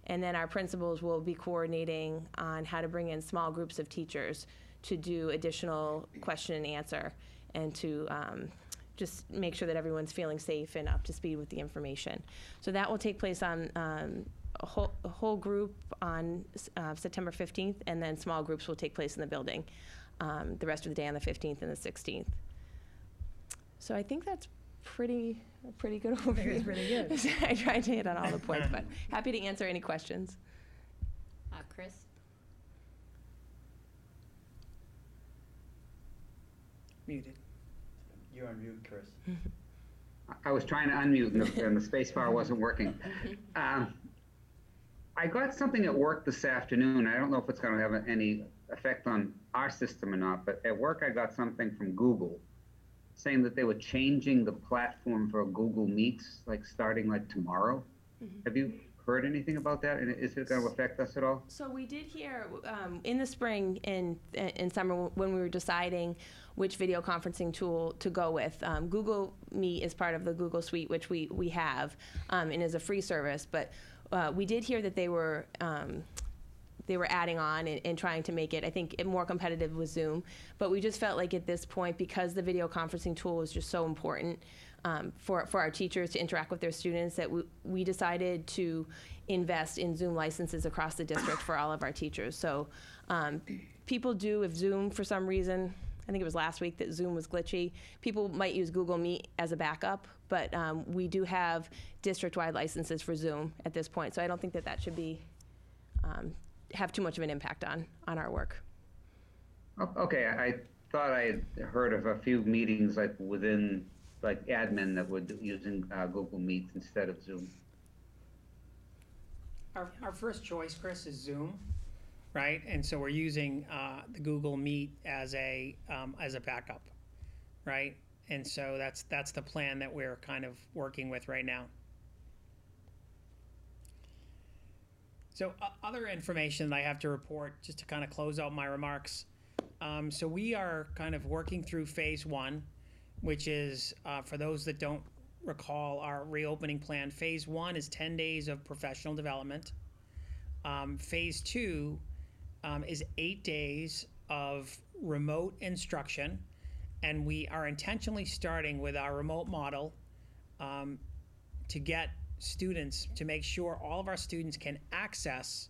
And then our principals will be coordinating on how to bring in small groups of teachers to do additional question and answer and to just make sure that everyone's feeling safe and up to speed with the information. So that will take place on a whole group on September 15th, and then small groups will take place in the building the rest of the day on the 15th and the 16th. So I think that's a pretty good overview. It's pretty good. I tried to hit on all the points, but happy to answer any questions. Chris? Muted. You're on mute, Chris. I was trying to unmute and the space bar wasn't working. I got something at work this afternoon. I don't know if it's going to have any effect on our system or not, but at work I got something from Google saying that they were changing the platform for Google Meets, like starting like tomorrow. Have you heard anything about that? And is it going to affect us at all? So we did hear in the spring and in summer when we were deciding which video conferencing tool to go with. Google Meet is part of the Google Suite, which we have and is a free service. But we did hear that they were adding on and trying to make it, I think, more competitive with Zoom. But we just felt like at this point, because the video conferencing tool is just so important for our teachers to interact with their students, that we decided to invest in Zoom licenses across the district for all of our teachers. So people do, if Zoom, for some reason, I think it was last week that Zoom was glitchy, people might use Google Meet as a backup, but we do have district-wide licenses for Zoom at this point. So I don't think that should be have too much of an impact on our work. Okay, I thought I had heard of a few meetings like within like admin that were using Google Meet instead of Zoom. Our first choice, Chris, is Zoom, right? And so we're using the Google Meet as a backup, right? And so that's the plan that we're kind of working with right now. So other information that I have to report, just to kind of close out my remarks. So we are kind of working through phase one, which is, for those that don't recall our reopening plan, phase one is 10 days of professional development. Phase two is 8 days of remote instruction. And we are intentionally starting with our remote model to get students, to make sure all of our students can access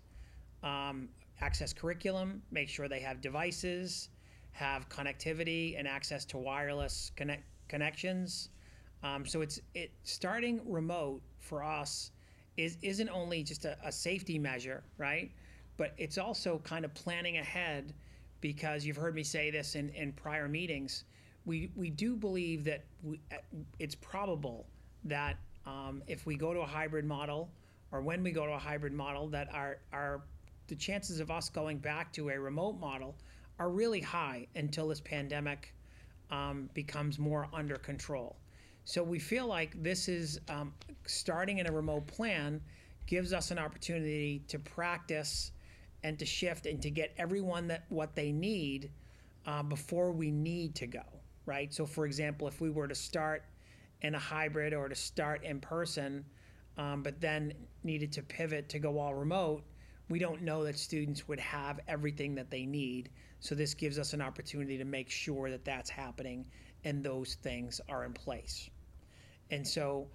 curriculum, make sure they have devices, have connectivity and access to wireless connections. So it's starting remote for us isn't only just a safety measure, right? But it's also kind of planning ahead, because you've heard me say this in prior meetings. We do believe that it's probable that if we go to a hybrid model, or when we go to a hybrid model, that the chances of us going back to a remote model are really high until this pandemic becomes more under control. So we feel like this is starting in a remote plan gives us an opportunity to practice and to shift and to get everyone what they need before we need to go, right? So for example, if we were to start in a hybrid or to start in person, but then needed to pivot to go all remote, we don't know that students would have everything that they need. So this gives us an opportunity to make sure that that's happening and those things are in place. And so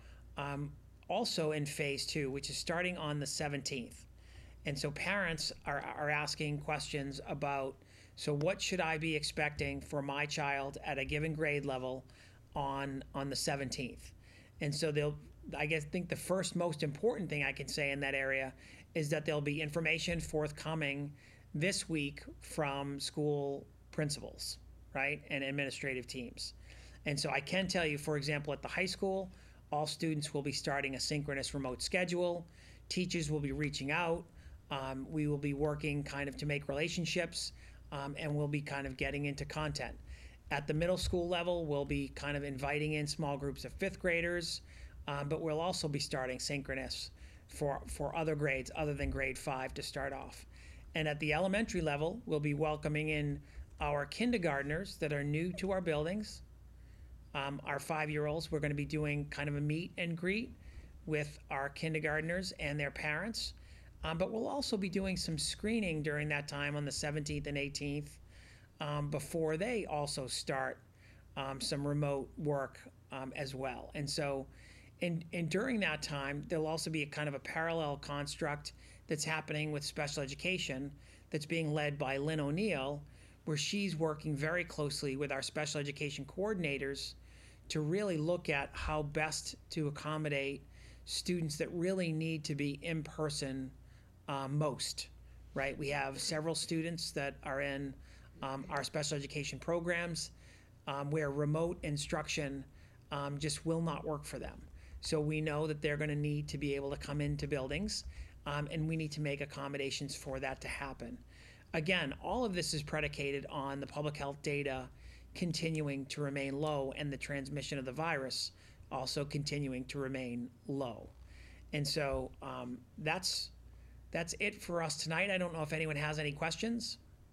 also in phase two, which is starting on the 17th. And so parents are asking questions about, so what should I be expecting for my child at a given grade level on the 17th? And so I think the first most important thing I can say in that area is that there'll be information forthcoming this week from school principals, right, and administrative teams. And so I can tell you, for example, at the high school, all students will be starting a synchronous remote schedule. Teachers will be reaching out. We will be working kind of to make relationships, and we'll be kind of getting into content. At the middle school level, we'll be kind of inviting in small groups of fifth graders, but we'll also be starting synchronous for other grades other than grade 5 to start off. And at the elementary level, we'll be welcoming in our kindergartners that are new to our buildings. Our 5-year-olds, we're going to be doing kind of a meet and greet with our kindergartners and their parents. But we'll also be doing some screening during that time on the 17th and 18th before they also start some remote work as well. And so, and during that time, there'll also be a kind of a parallel construct that's happening with special education that's being led by Lynn O'Neill, where she's working very closely with our special education coordinators to really look at how best to accommodate students that really need to be in person most, right? We have several students that are in our special education programs where remote instruction just will not work for them. So we know that they're going to need to be able to come into buildings, and we need to make accommodations for that to happen. Again, all of this is predicated on the public health data continuing to remain low and the transmission of the virus also continuing to remain low. And so that's it for us tonight. I don't know if anyone has any questions.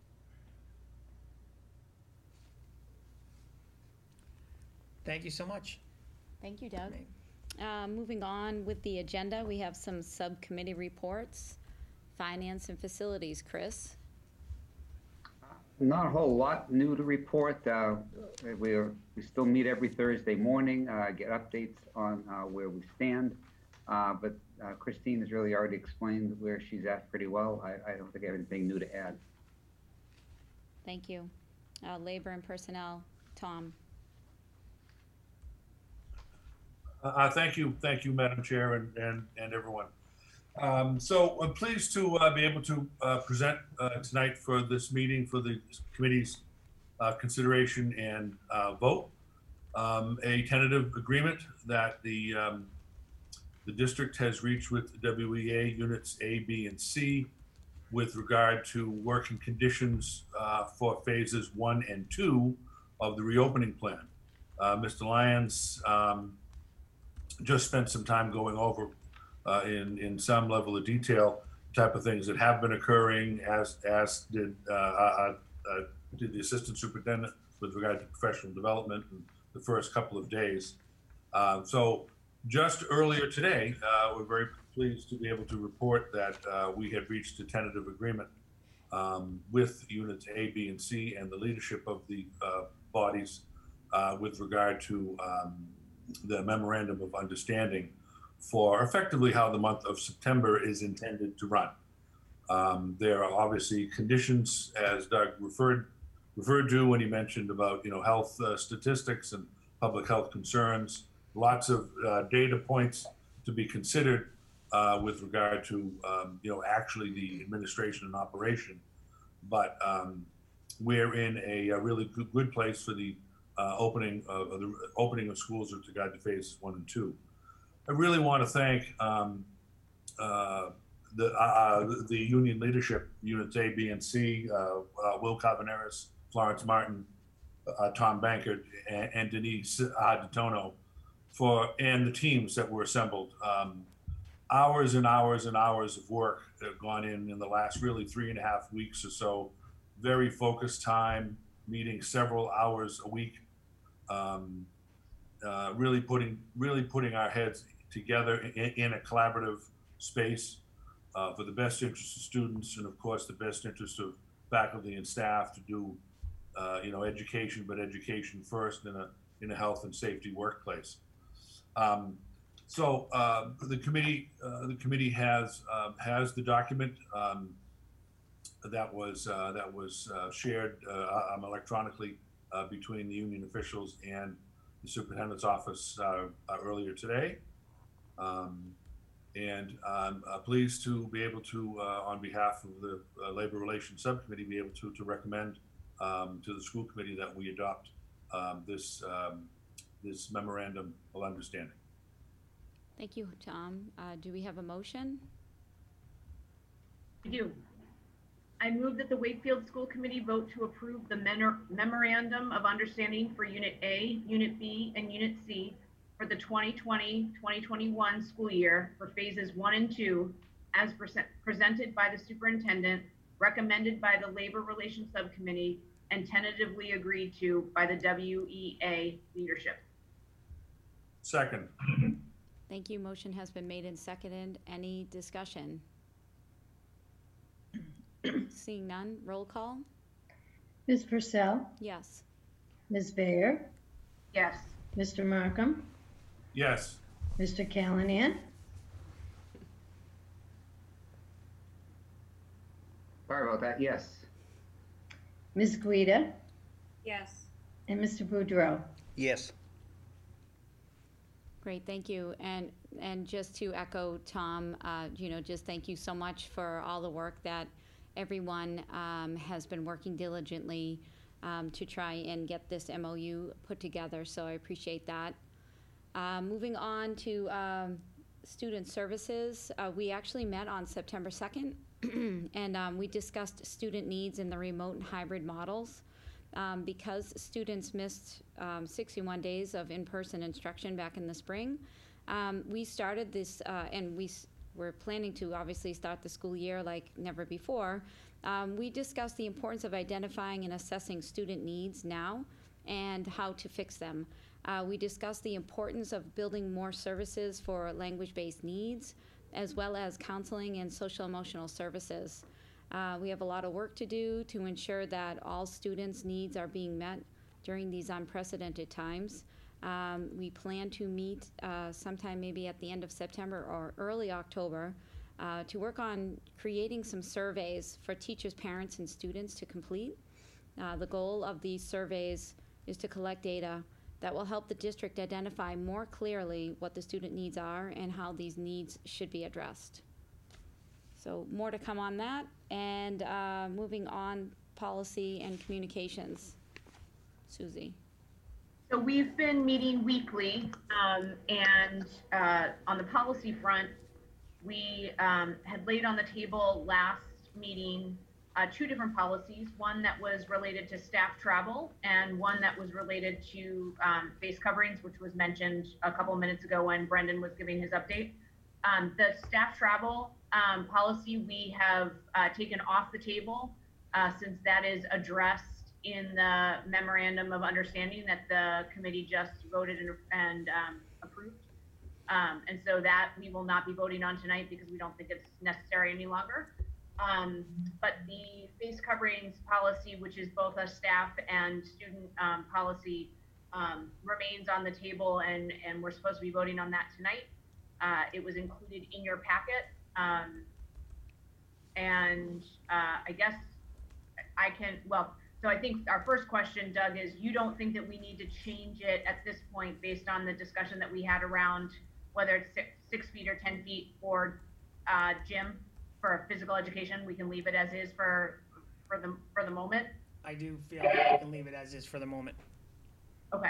Thank you so much. Thank you, Doug. Moving on with the agenda, we have some subcommittee reports. Finance and Facilities, Chris. Not a whole lot new to report. We still meet every Thursday morning, get updates on where we stand. But Christine has really already explained where she's at pretty well. I don't think I have anything new to add. Thank you. Labor and Personnel, Tom. Thank you, Madam Chair and everyone. So I'm pleased to be able to present tonight for this meeting for the committee's consideration and vote a tentative agreement that the district has reached with the WEA units A, B, and C with regard to working conditions for phases 1 and 2 of the reopening plan. Mr. Lyons just spent some time going over in some level of detail type of things that have been occurring, as did the assistant superintendent with regard to professional development in the first couple of days. So just earlier today, we're very pleased to be able to report that we had reached a tentative agreement with units A, B, and C and the leadership of the bodies with regard to the memorandum of understanding for effectively how the month of September is intended to run. There are obviously conditions, as Doug referred to when he mentioned about health statistics and public health concerns. Lots of data points to be considered with regard to actually the administration and operation. But we're in a really good place for the opening of schools with regard to phases 1 and 2. I really want to thank the union leadership, units A, B, and C, Will Cavaneris, Florence Martin, Tom Bankert, and Denise DeTono, and the teams that were assembled. Hours and hours and hours of work have gone in the last really 3.5 weeks or so. Very focused time, meeting several hours a week. Really putting our heads together in a collaborative space for the best interest of students and of course the best interest of faculty and staff to do education, but education first in a health and safety workplace. So the committee has the document that was shared electronically between the union officials and the superintendent's office earlier today. And I'm pleased to be able to, on behalf of the Labor Relations Subcommittee, be able to recommend to the school committee that we adopt this memorandum of understanding. Thank you, Tom. Do we have a motion? I do. I move that the Wakefield School Committee vote to approve the memorandum of understanding for Unit A, Unit B, and Unit C for the 2020-2021 school year for phases 1 and 2 as presented by the superintendent, recommended by the Labor Relations Subcommittee, and tentatively agreed to by the WEA leadership. Second. Thank you. Motion has been made and seconded. Any discussion? Seeing none, roll call? Ms. Purcell, Yes. Ms. Bayer, Yes. Mr. Markham, Yes. Mr. Callahan, Sorry about that, yes. Ms. Guida, Yes. and Mr. Boudreau. Yes. Great, thank you. And just to echo Tom, just thank you so much for all the work that everyone has been working diligently to try and get this MOU put together, so I appreciate that. Moving on to student services, we actually met on September 2nd, and we discussed student needs in the remote and hybrid models. Because students missed 61 days of in-person instruction back in the spring, we started this, and we're planning to obviously start the school year like never before. We discussed the importance of identifying and assessing student needs now and how to fix them. We discussed the importance of building more services for language-based needs, as well as counseling and social-emotional services. We have a lot of work to do to ensure that all students' needs are being met during these unprecedented times. We plan to meet sometime maybe at the end of September or early October to work on creating some surveys for teachers, parents, and students to complete. The goal of these surveys is to collect data that will help the district identify more clearly what the student needs are and how these needs should be addressed. So more to come on that. And moving on, policy and communications. Susie. So we've been meeting weekly, and on the policy front, we had laid on the table last meeting two different policies, one that was related to staff travel and one that was related to face coverings, which was mentioned a couple of minutes ago when Brendan was giving his update. The staff travel policy we have taken off the table since that is addressed in the memorandum of understanding that the committee just voted and approved. And so that we will not be voting on tonight because we don't think it's necessary any longer. But the face coverings policy, which is both a staff and student policy, remains on the table, and we're supposed to be voting on that tonight. It was included in your packet. I guess I can, so I think our first question, Doug, is you don't think that we need to change it at this point based on the discussion that we had around whether it's 6 feet or 10 feet for gym for physical education. We can leave it as is for the moment. I do feel like we can leave it as is for the moment. Okay.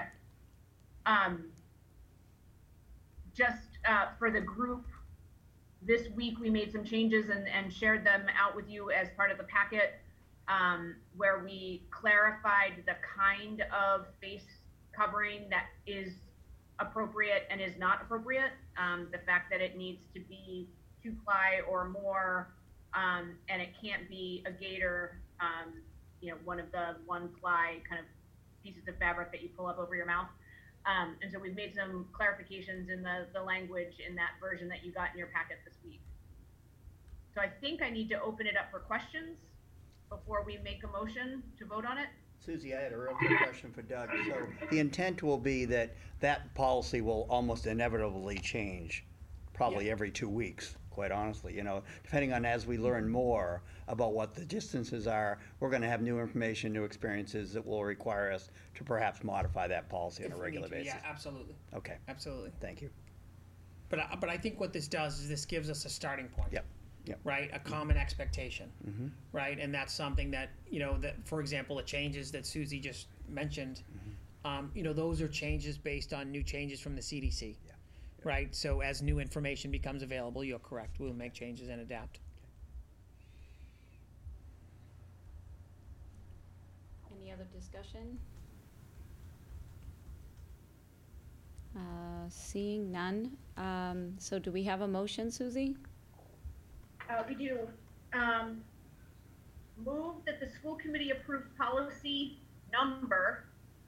Just for the group, this week we made some changes and shared them out with you as part of the packet, where we clarified the kind of face covering that is appropriate and is not appropriate. The fact that it needs to be 2-ply or more, and it can't be a gaiter, one of the 1-ply kind of pieces of fabric that you pull up over your mouth. And so we've made some clarifications in the language in that version that you got in your packet this week. So I think I need to open it up for questions before we make a motion to vote on it. Susie, I had a real quick question for Doug. So the intent will be that that policy will almost inevitably change, probably every 2 weeks, quite honestly. Depending on as we learn more about what the distances are, we're going to have new information, new experiences that will require us to perhaps modify that policy on a regular basis. Yeah, absolutely. Okay. Absolutely. Thank you. But I think what this does is this gives us a starting point. Yep. Right, a common expectation. Mm-hmm. Right, and that's something that that, for example, the changes that Susie just mentioned, those are changes based on new changes from the CDC. Yeah. Right, so as new information becomes available, you're correct. We'll make changes and adapt. Any other discussion? Seeing none. So do we have a motion, Susie? We do. Move that the school committee approve policy number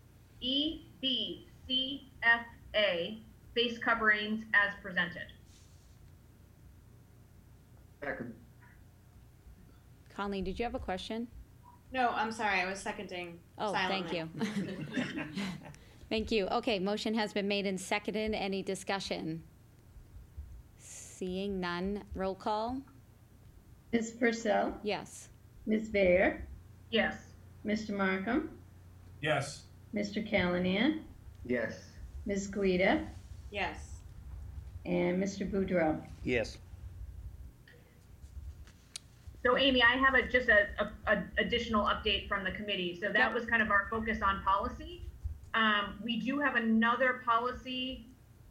EBCFA, face coverings as presented. Second. Colleen, did you have a question? No, I'm sorry, I was seconding Oh, thank silently. you. Thank you. Okay, motion has been made and seconded. Any discussion? Seeing none, roll call? Ms. Purcell, Yes. Ms. Baer, Yes. Mr. Markham, Yes. Mr. Callahan, Yes. Ms. Guida, Yes. and Mr. Boudreau. Yes. So Amy, I have just a additional update from the committee. So that was kind of our focus on policy. We do have another policy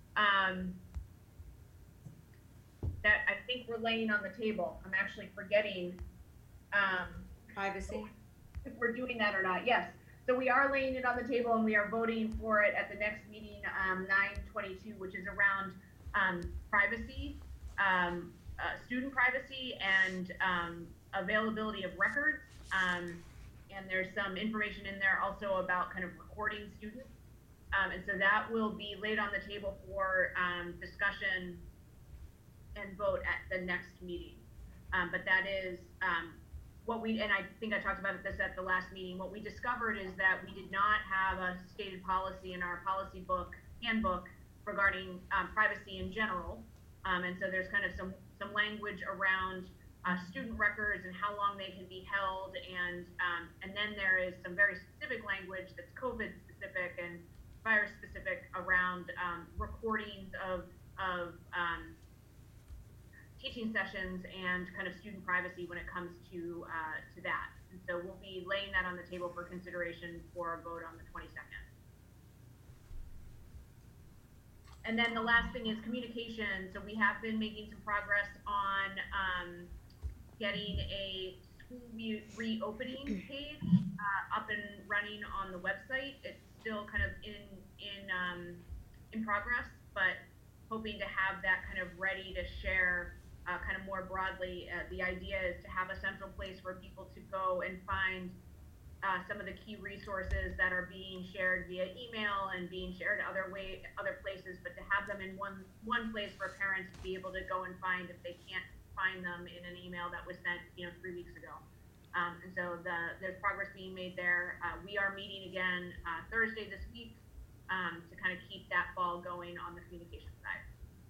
that I think we're laying on the table. I'm actually forgetting Privacy. if we're doing that or not. Yes. So we are laying it on the table and we are voting for it at the next meeting, 9/22, which is around privacy, student privacy, and availability of records. And there's some information in there also about kind of recording students. And so that will be laid on the table for discussion and vote at the next meeting. But that is and I think I talked about this at the last meeting, what we discovered is that we did not have a stated policy in our policy handbook regarding privacy in general. And so there's kind of some language around student records and how long they can be held. And then there is some very specific language that's COVID specific and virus specific around recordings of teaching sessions and kind of student privacy when it comes to that. And so we'll be laying that on the table for consideration for a vote on the 22nd. And then the last thing is communication. So we have been making some progress on getting a school reopening page up and running on the website. It's still kind of in progress, but hoping to have that kind of ready to share kind of more broadly. The idea is to have a central place for people to go and find some of the key resources that are being shared via email and being shared other places, but to have them in one place for parents to be able to go and find if they can't find them in an email that was sent 3 weeks ago. And so there's progress being made there. We are meeting again Thursday this week to kind of keep that ball going on the communication side.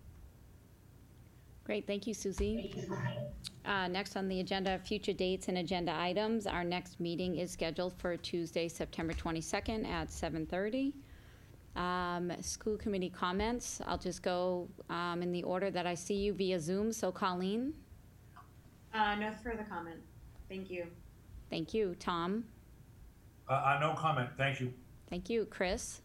Great, thank you, Susie. Next on the agenda, future dates and agenda items. Our next meeting is scheduled for Tuesday, September 22nd at 7:30. School committee comments. I'll just go in the order that I see you via Zoom. So Colleen? No further comment. Thank you. Thank you. Tom? No comment. Thank you. Thank you. Chris?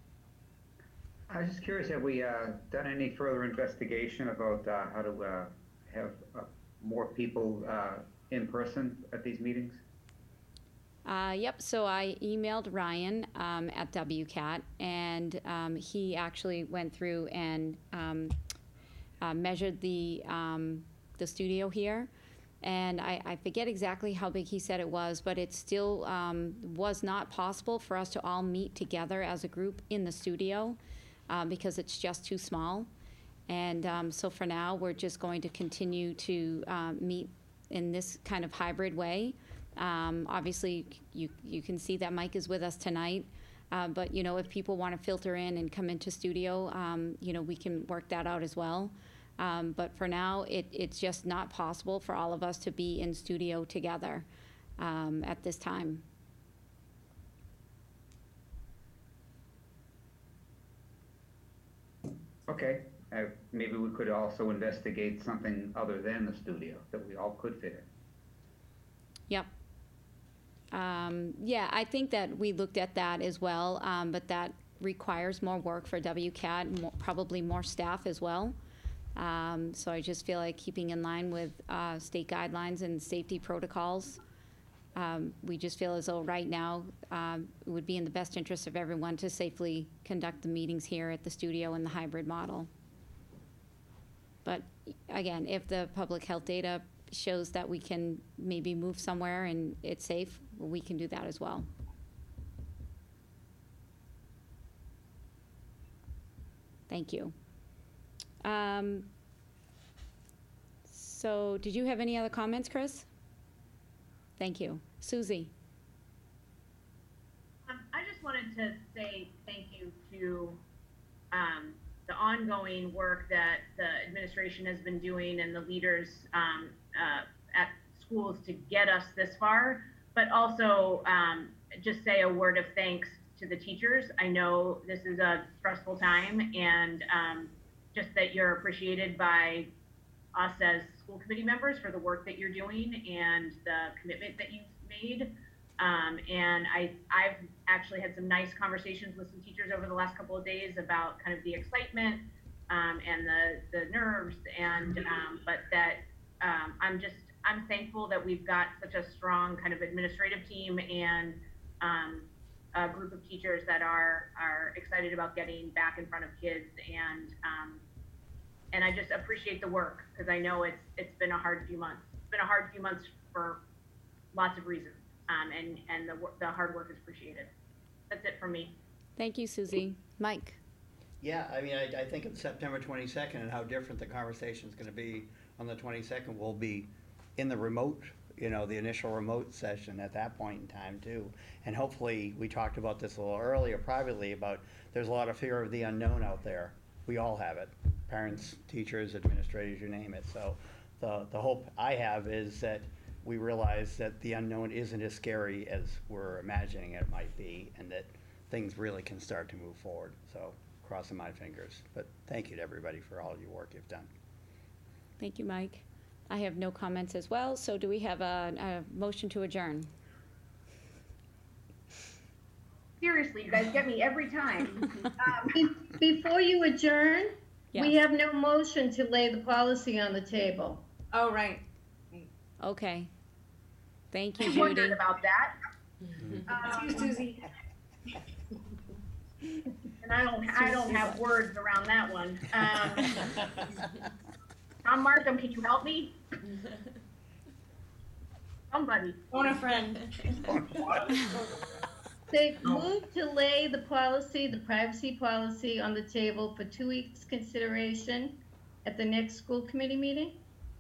I was just curious, have we done any further investigation about how to have more people in person at these meetings? Yep, so I emailed Ryan at WCAT, and he actually went through and measured the studio here. And I forget exactly how big he said it was, but it still was not possible for us to all meet together as a group in the studio because it's just too small. And so for now, we're just going to continue to meet in this kind of hybrid way. Obviously, you can see that Mike is with us tonight. But, if people want to filter in and come into studio, we can work that out as well. But for now, it's just not possible for all of us to be in studio together at this time. Okay, maybe we could also investigate something other than the studio that we all could fit in. Yep. Yeah, I think that we looked at that as well, but that requires more work for WCAT, probably more staff as well. So I just feel like keeping in line with state guidelines and safety protocols, we just feel as though right now it would be in the best interest of everyone to safely conduct the meetings here at the studio in the hybrid model. But again, if the public health data shows that we can maybe move somewhere and it's safe, we can do that as well. Thank you. So did you have any other comments, Chris? Thank you. Susie? I just wanted to say thank you to the ongoing work that the administration has been doing and the leaders at schools to get us this far, but also just say a word of thanks to the teachers. I know this is a stressful time, and just that you're appreciated by us as school committee members for the work that you're doing and the commitment that you've made. And I've actually had some nice conversations with some teachers over the last couple of days about kind of the excitement and the nerves, and but that I'm thankful that we've got such a strong kind of administrative team and a group of teachers that are excited about getting back in front of kids, and I just appreciate the work, because I know it's been a hard few months. It's been a hard few months for lots of reasons. And the hard work is appreciated. That's it from me. Thank you, Susie. Mike? Yeah, I mean, I think of September 22nd and how different the conversation is going to be on the 22nd. We'll be in the remote, the initial remote session at that point in time too. And hopefully, we talked about this a little earlier privately about there's a lot of fear of the unknown out there. We all have it. Parents, teachers, administrators, you name it. So the hope I have is that we realize that the unknown isn't as scary as we're imagining it might be, and that things really can start to move forward. So, crossing my fingers. But thank you to everybody for all your work you've done. Thank you, Mike. I have no comments as well, so do we have a motion to adjourn? Seriously, you guys get me every time. Before you adjourn, we Yes. have no motion to lay the policy on the table. Oh, right. Okay. Thank you, I wondered Judy. about that. Excuse Susie. And I don't have words around that one. Tom Markham, can you help me? Somebody. Phone a friend. They move to lay the privacy policy on the table for 2 weeks consideration at the next school committee meeting?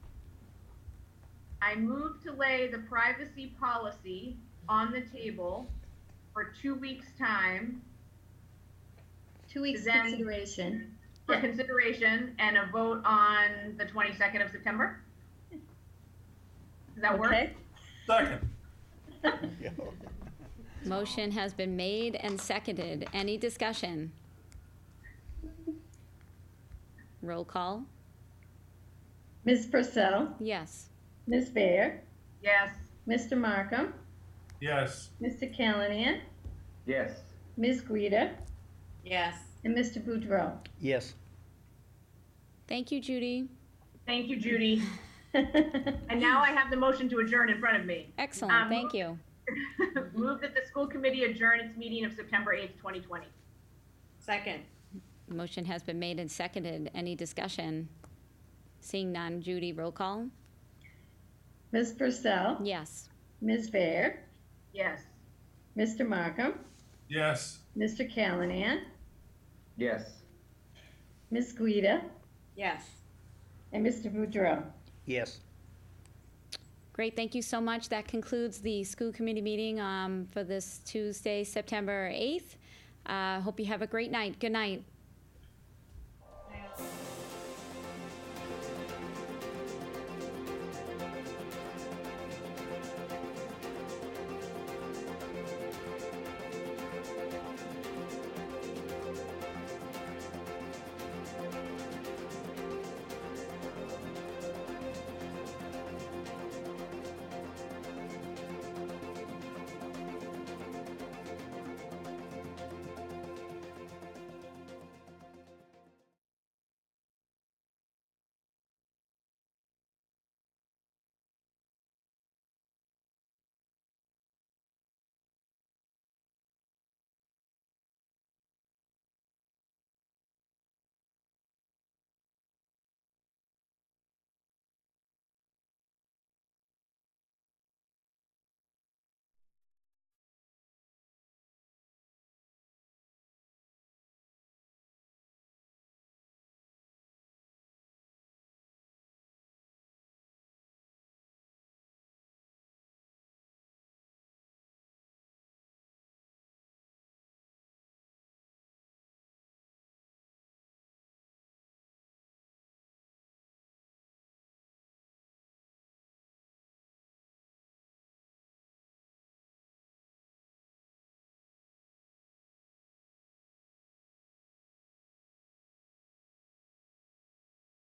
I move to lay the privacy policy on the table for 2 weeks' time. 2 weeks Then- consideration. For Yeah. consideration and a vote on the 22nd of September? Does that work? Okay. Second. Motion has been made and seconded. Any discussion? Roll call? Ms. Purcell, Yes. Ms. Baer, Yes. Mr. Markham, Yes. Mr. Callahan, Yes. Ms. Guida, Yes. and Mr. Boudreau. Yes. Thank you, Judy. Thank you, Judy. And now I have the motion to adjourn in front of me. Excellent, thank you. Move that the school committee adjourn its meeting of September 8th, 2020. Second. Motion has been made and seconded. Any discussion? Seeing none, Judy, roll call? Ms. Purcell, Yes. Ms. Baer, Yes. Mr. Markham, Yes. Mr. Callahan, Yes. Ms. Guida, Yes. and Mr. Boudreau. Yes. Great, thank you so much. That concludes the school committee meeting for this Tuesday, September 8th. Hope you have a great night. Good night.